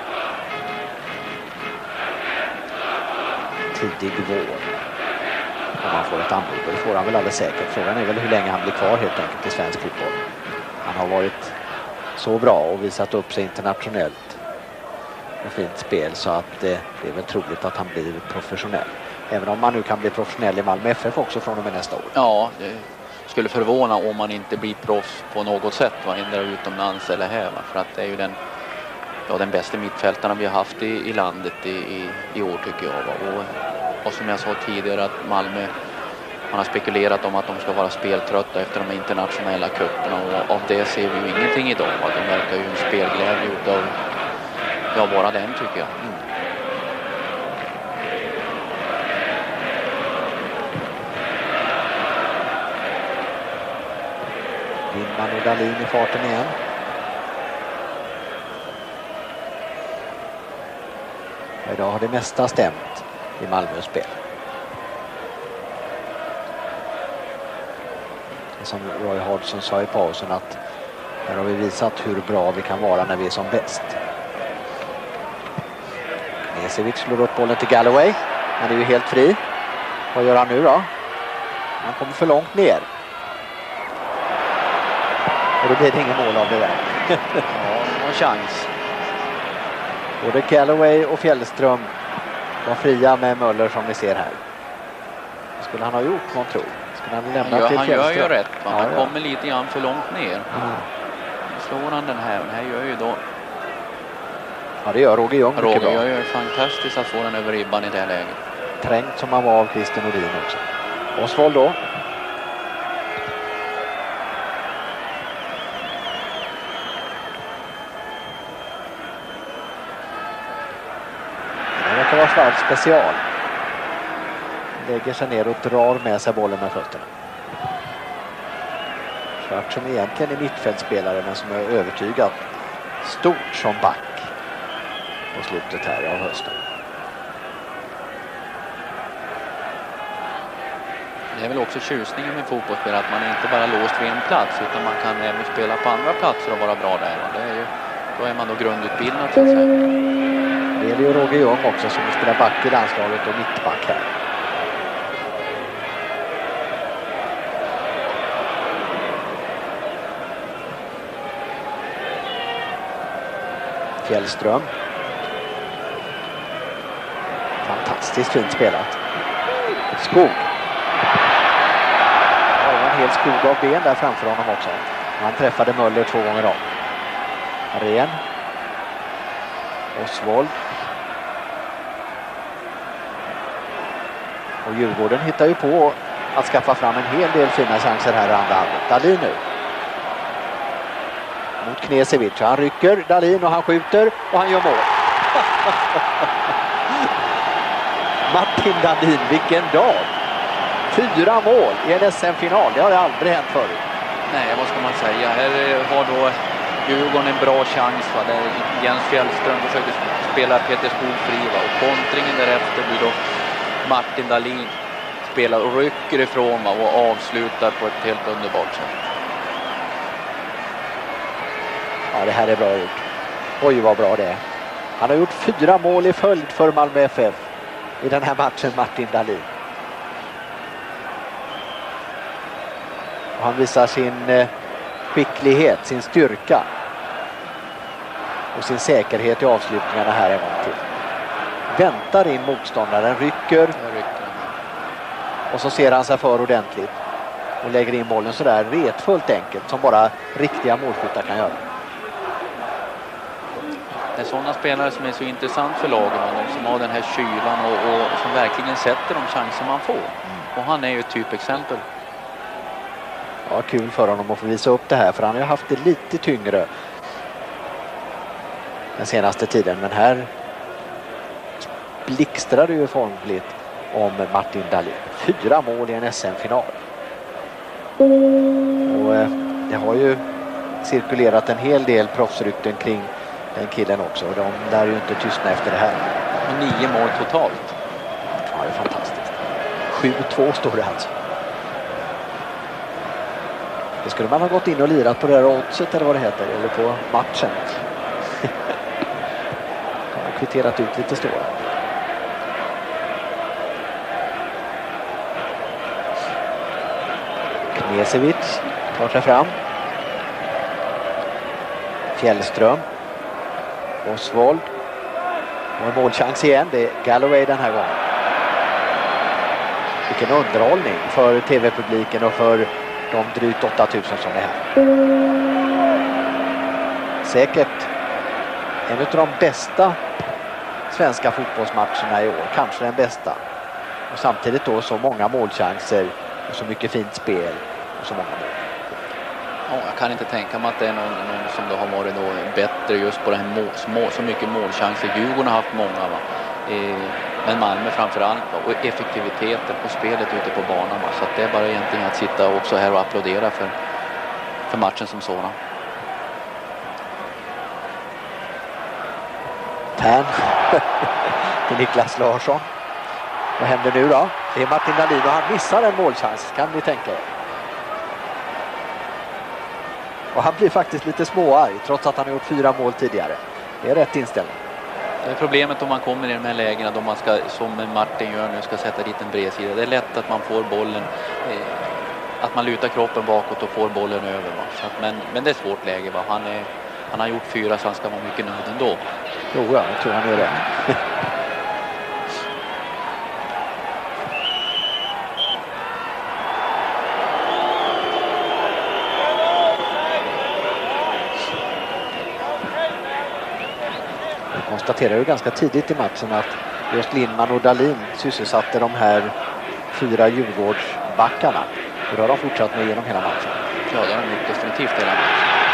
tidig vår. Om han får ett anbud. Det får han väl alldeles säkert. Frågan är väl hur länge han blir kvar helt enkelt i svensk fotboll. Han har varit så bra och visat upp sig internationellt. Och fint spel så att det är väl troligt att han blir professionell. Även om man nu kan bli professionell i Malmö FF också från och med nästa år. Ja, det skulle förvåna om man inte blir proffs på något sätt. Ändra utomlands eller här. För att det är ju den bästa mittfältarna vi har haft i landet i år tycker jag. Och som jag sa tidigare att Malmö, man har spekulerat om att de ska vara speltrötta efter de internationella cuperna. Och av det ser vi ju ingenting idag. De verkar ju en spelglädje utav bara den tycker jag. Lindman och Dahlin i farten igen. Idag har det mesta stämt i Malmös spel. Som Roy Hodgson sa i pausen att här har vi visat hur bra vi kan vara när vi är som bäst. Knesevic slår upp bollen till Galloway. Han är ju helt fri. Vad gör han nu då? Han kommer för långt ner. Och då blir det ingen mål av det där. Ja, någon chans. Både Galloway och Fjällström var fria med Möller som ni ser här. Vad skulle han ha gjort, man tror? Skulle han lämna till han Fjällström? gör ju rätt. Ja, Han kommer lite grann för långt ner. Nu slår han den här. Den här gör ju då... Ja, det gör Roger Ljung mycket bra. Roger gör ju fantastiskt att få den över ribban i det här läget. Trängt som han var av Christer Nordin också. Osvald då. Det verkar vara Schwarz special. Lägger sig ner och drar med sig bollen med fötterna. Schwarz som egentligen är mittfältspelare men som är övertygad stort som back på slutet här av hösten. Det är väl också tjusningen med fotbollsspel att man är inte bara låst vid en plats utan man kan även spela på andra platser och vara bra där. Då är man då grundutbildad så att säga. Det gäller ju Roger Ljung också som spelar back i landslaget och mittback här. Fjällström. Fantastiskt fint spelat. Skog. Ja, en hel skog av ben där framför honom också. Han träffade Möller 2 gånger om. Ren. Osvald. Och Djurgården hittar ju på att skaffa fram en hel del fina chanser här i andra halvlek. Dahlin nu. Mot Knesevic. Han rycker Dahlin och han skjuter och han gör mål. Martin Dahlin, vilken dag! 4 mål i en SM-final. Det har aldrig hänt förut. Nej, vad ska man säga? Här har då Djurgården en bra chans. Va? Där Jens Fjällström försöker spela Peter Skog fri. Va? Och kontringen därefter blir då Martin Dahlin spelar och rycker ifrån va? Och avslutar på ett helt underbart sätt. Ja, det här är bra gjort. Oj, vad bra det är. Han har gjort 4 mål i följd för Malmö FF i den här matchen, Martin Dahlin. Och han visar sin skicklighet, sin styrka och sin säkerhet i avslutningarna här en gång till. Väntar in motståndaren, rycker Och så ser han sig för ordentligt och lägger in bollen så där retfullt enkelt som bara riktiga målskyttar kan göra. Det är sådana spelare som är så intressant för lagen, de som har den här kylan och som verkligen sätter de chanser man får. Och han är ju ett typexempel. Ja, kul för honom att få visa upp det här, för han har ju haft det lite tyngre den senaste tiden. Men här blixtrar det ju formligt om Martin Dahlin. 4 mål i en SM-final. Och det har ju cirkulerat en hel del proffsrykten kring den killen också. Och de lär ju inte tystna efter det här. Och 9 mål totalt. Ja, det är fantastiskt. 7-2 står det alltså. Det skulle man ha gått in och lirat på det här oddset eller vad det heter. Eller på matchen. Kan ha kvitterat ut lite stålar. Knesevic tar sig fram. Fjällström. Oswald. Och en målchans igen. Det är Galloway den här gången. Vilken underhållning för tv-publiken och för de drygt 8000 som är här. Säkert en av de bästa svenska fotbollsmatcherna i år. Kanske den bästa. Och samtidigt då så många målchanser och så mycket fint spel och så många mål. Ja, jag kan inte tänka mig att det är någon som då har varit då bättre just på det här så mycket målchanser. Djurgården har haft många, va? Men Malmö framförallt, och effektiviteten på spelet ute på banan, va? Så att det är bara egentligen att sitta också här och applådera för matchen som sådan. Tern till Niklas Larsson. Vad händer nu då? Det är Martin Dahlin och han missar en målchans, kan ni tänka er. Och han blir faktiskt lite småarg trots att han har gjort 4 mål tidigare. Det är rätt inställning. Det är problemet om man kommer i de här lägena då man ska, som Martin gör nu, ska sätta dit en bredsida. Det är lätt att man får bollen, att man lutar kroppen bakåt och får bollen över. Va? Så att, men det är ett svårt läge. Va? Han har gjort 4 så han ska vara mycket nöjd ändå. Jo, jag tror han är det. Konstaterar ju ganska tidigt i matchen att just Lindman och Dahlin sysselsatte de här 4 Djurgårdsbackarna. Och då har de fortsatt med genom hela matchen. Ja, det har de gjort definitivt hela matchen.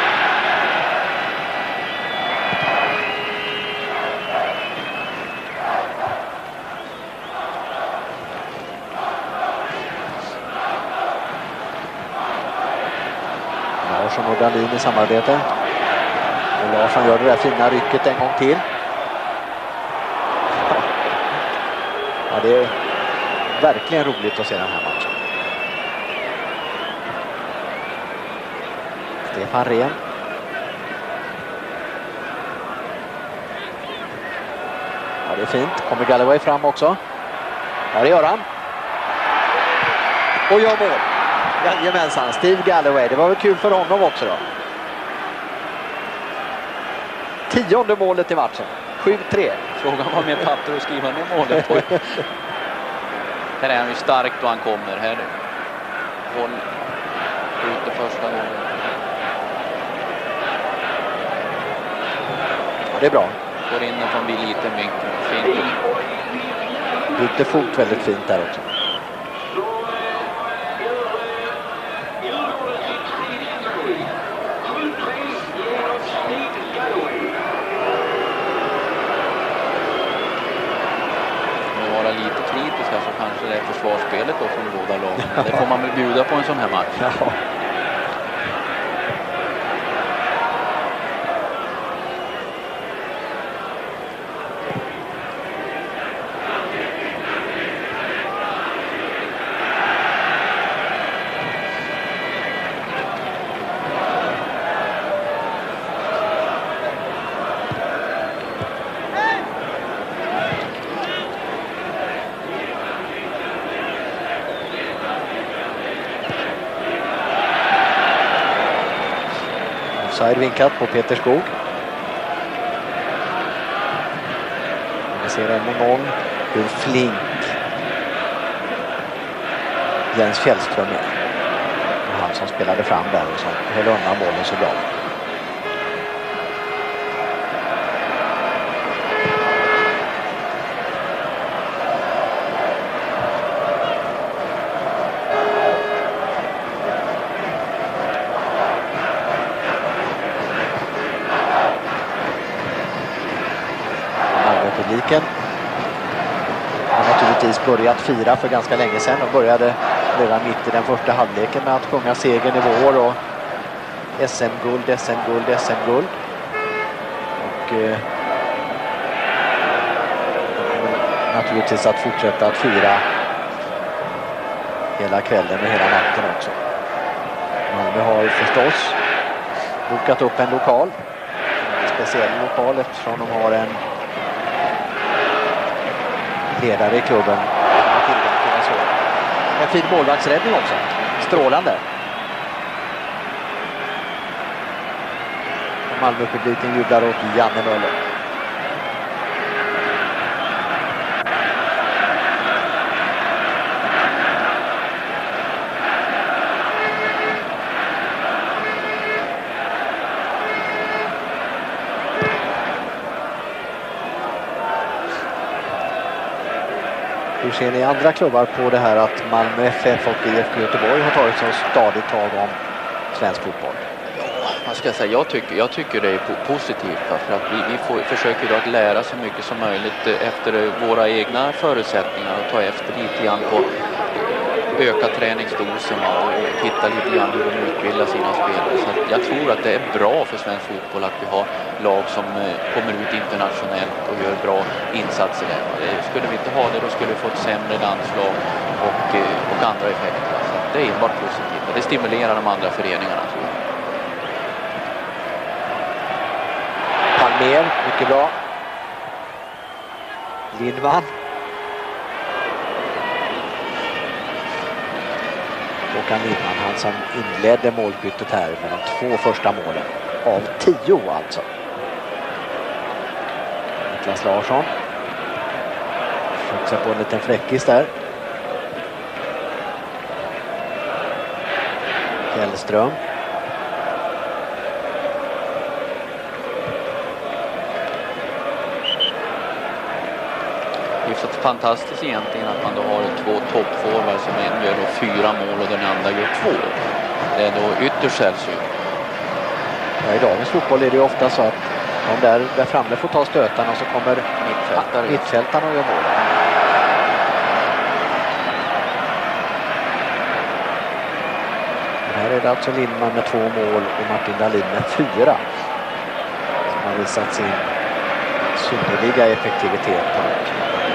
Larsson och Dahlin i samarbete. Och Larsson gör det där fina rycket en gång till. Ja, det är verkligen roligt att se den här matchen. Stefan Rehn. Ja, det är fint. Kommer Galloway fram också? Ja, det gör han. Och gör mål. Jajamensan, Steve Galloway. Det var väl kul för honom också då. 10:e målet i matchen. 7-3. Frågan var med papper och skriva ner målet på. Här är han ju stark då han kommer. Här håller skjuter första gången. Ja, det är bra. Går in och från vid liten vinkel. Fint. Byter fot väldigt fint där också. Lite kritisk här så kanske det är försvarsspelet då från båda lagen. Det får man väl bjuda på en sån här match. Ja. Offside vinkat på Peter Skog. Vi ser än en gång hur Flink Jens Fjällström med. Han som spelade fram där och som höll undan bollen så bra. Publiken har naturligtvis börjat fira för ganska länge sedan och började redan mitt i den första halvleken med att sjunga segern i vår och SM-guld, SM-guld, SM-guld. Och naturligtvis att fortsätta att fira hela kvällen och hela natten också. Malmö har förstås bokat upp en lokal, en speciell lokal eftersom de har en ledare i klubben. En fin målvaktsräddning också. Strålande. Malmö-publiken jublar åt Janne Möller. Hur ser ni andra klubbar på det här att Malmö FF och IFK Göteborg har tagit så stadigt tag om svensk fotboll? Vad ska jag säga? Jag tycker det är positivt för att vi försöker då att lära så mycket som möjligt efter våra egna förutsättningar och ta efter lite grann på öka träningsdosen och titta lite grann hur de utbildar sina spelare. Så jag tror att det är bra för svensk fotboll att vi har lag som kommer ut internationellt och gör bra insatser där. Skulle vi inte ha det, då skulle vi få ett sämre landslag och andra effekter. Så det är enbart positivt och det stimulerar de andra föreningarna, tror jag. Palmér, mycket bra. Lindman. Håkan Lindman, han som inledde målbytet här med de 2 första målen. Av 10 alltså. Niklas Larsson. Försöker på en liten fläckis där. Fjällström. Det är fantastiskt egentligen att man då har 2 toppforwards som en gör då 4 mål och den andra gör 2. Det är då ytterst sällsynt. Ja, i dagens fotboll är det ju ofta så att de där framme får ta stötarna och så kommer mittfältarna och gör mål. Här är det alltså Lindman med 2 mål och Martin Dahlin med 4. Som har visat sin synnerliga effektivitet på det.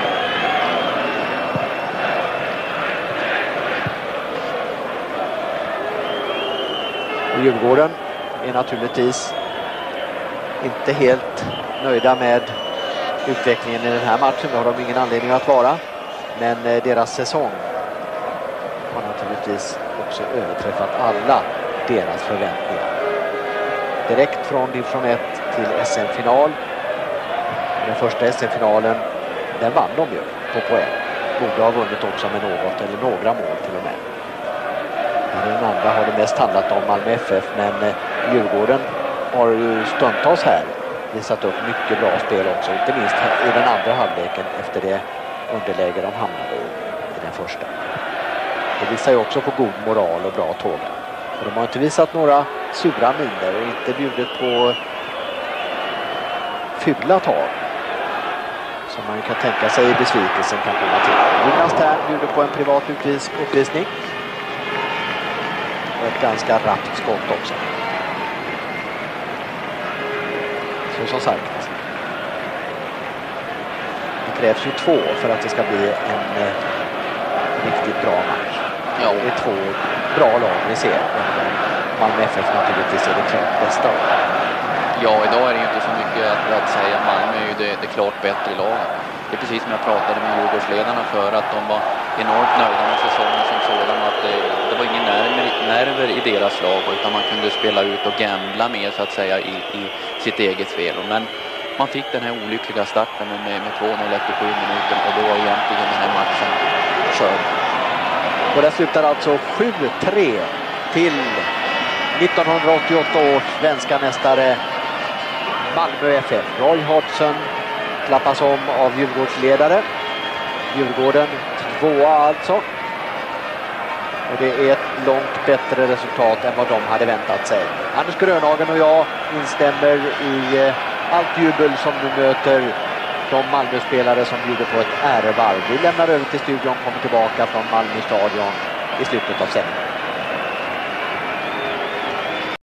Djurgården är naturligtvis inte helt nöjda med utvecklingen i den här matchen. Det har de ingen anledning att vara. Men deras säsong har naturligtvis också överträffat alla deras förväntningar. Direkt från division 1 till SM-final. Den första SM-finalen, den vann de ju på poäng. Borde ha vunnit också med något eller några mål till och med. Den andra har det mest handlat om Malmö FF, men Djurgården har ju stundtals här visat upp mycket bra spel också, inte minst i den andra halvleken efter det underläge de hamnade i den första. Det visar ju också på god moral och bra tåg. Och de har inte visat några sura miner och inte bjudit på fylla tag som man kan tänka sig i besvikelsen kan komma till. Jonas Tern bjuder på en privat uppvisning. Och ett ganska rappt skott också. Så som sagt. Det krävs ju 2 för att det ska bli en riktigt bra match. Ja. Det är 2 bra lag vi ser. Malmö FF naturligtvis är det klart bästa. Ja, idag är det ju inte så mycket att säga. Malmö är ju det klart bättre laget. Det är precis som jag pratade med Djurgårdsledarna för att de var enormt nöjda med säsongen som sådan. Att det var ingen nerver i deras lag utan man kunde spela ut och gambla mer så att säga i sitt eget spel. Men man fick den här olyckliga starten med 2-0 efter 7 minuter och då var egentligen den här matchen körd. Och det slutar alltså 7-3 till 1988 års svenska mästare Malmö FF. Roy Hodgson klappas om av Djurgårdsledare. Djurgården 2 alltså. Och det är ett långt bättre resultat än vad de hade väntat sig. Anders Grönhagen och jag instämmer i allt jubel som nu möter de Malmö-spelare som bjuder på ett ärevarv. Vi lämnar över till studion och kommer tillbaka från Malmö stadion i slutet av sändningen.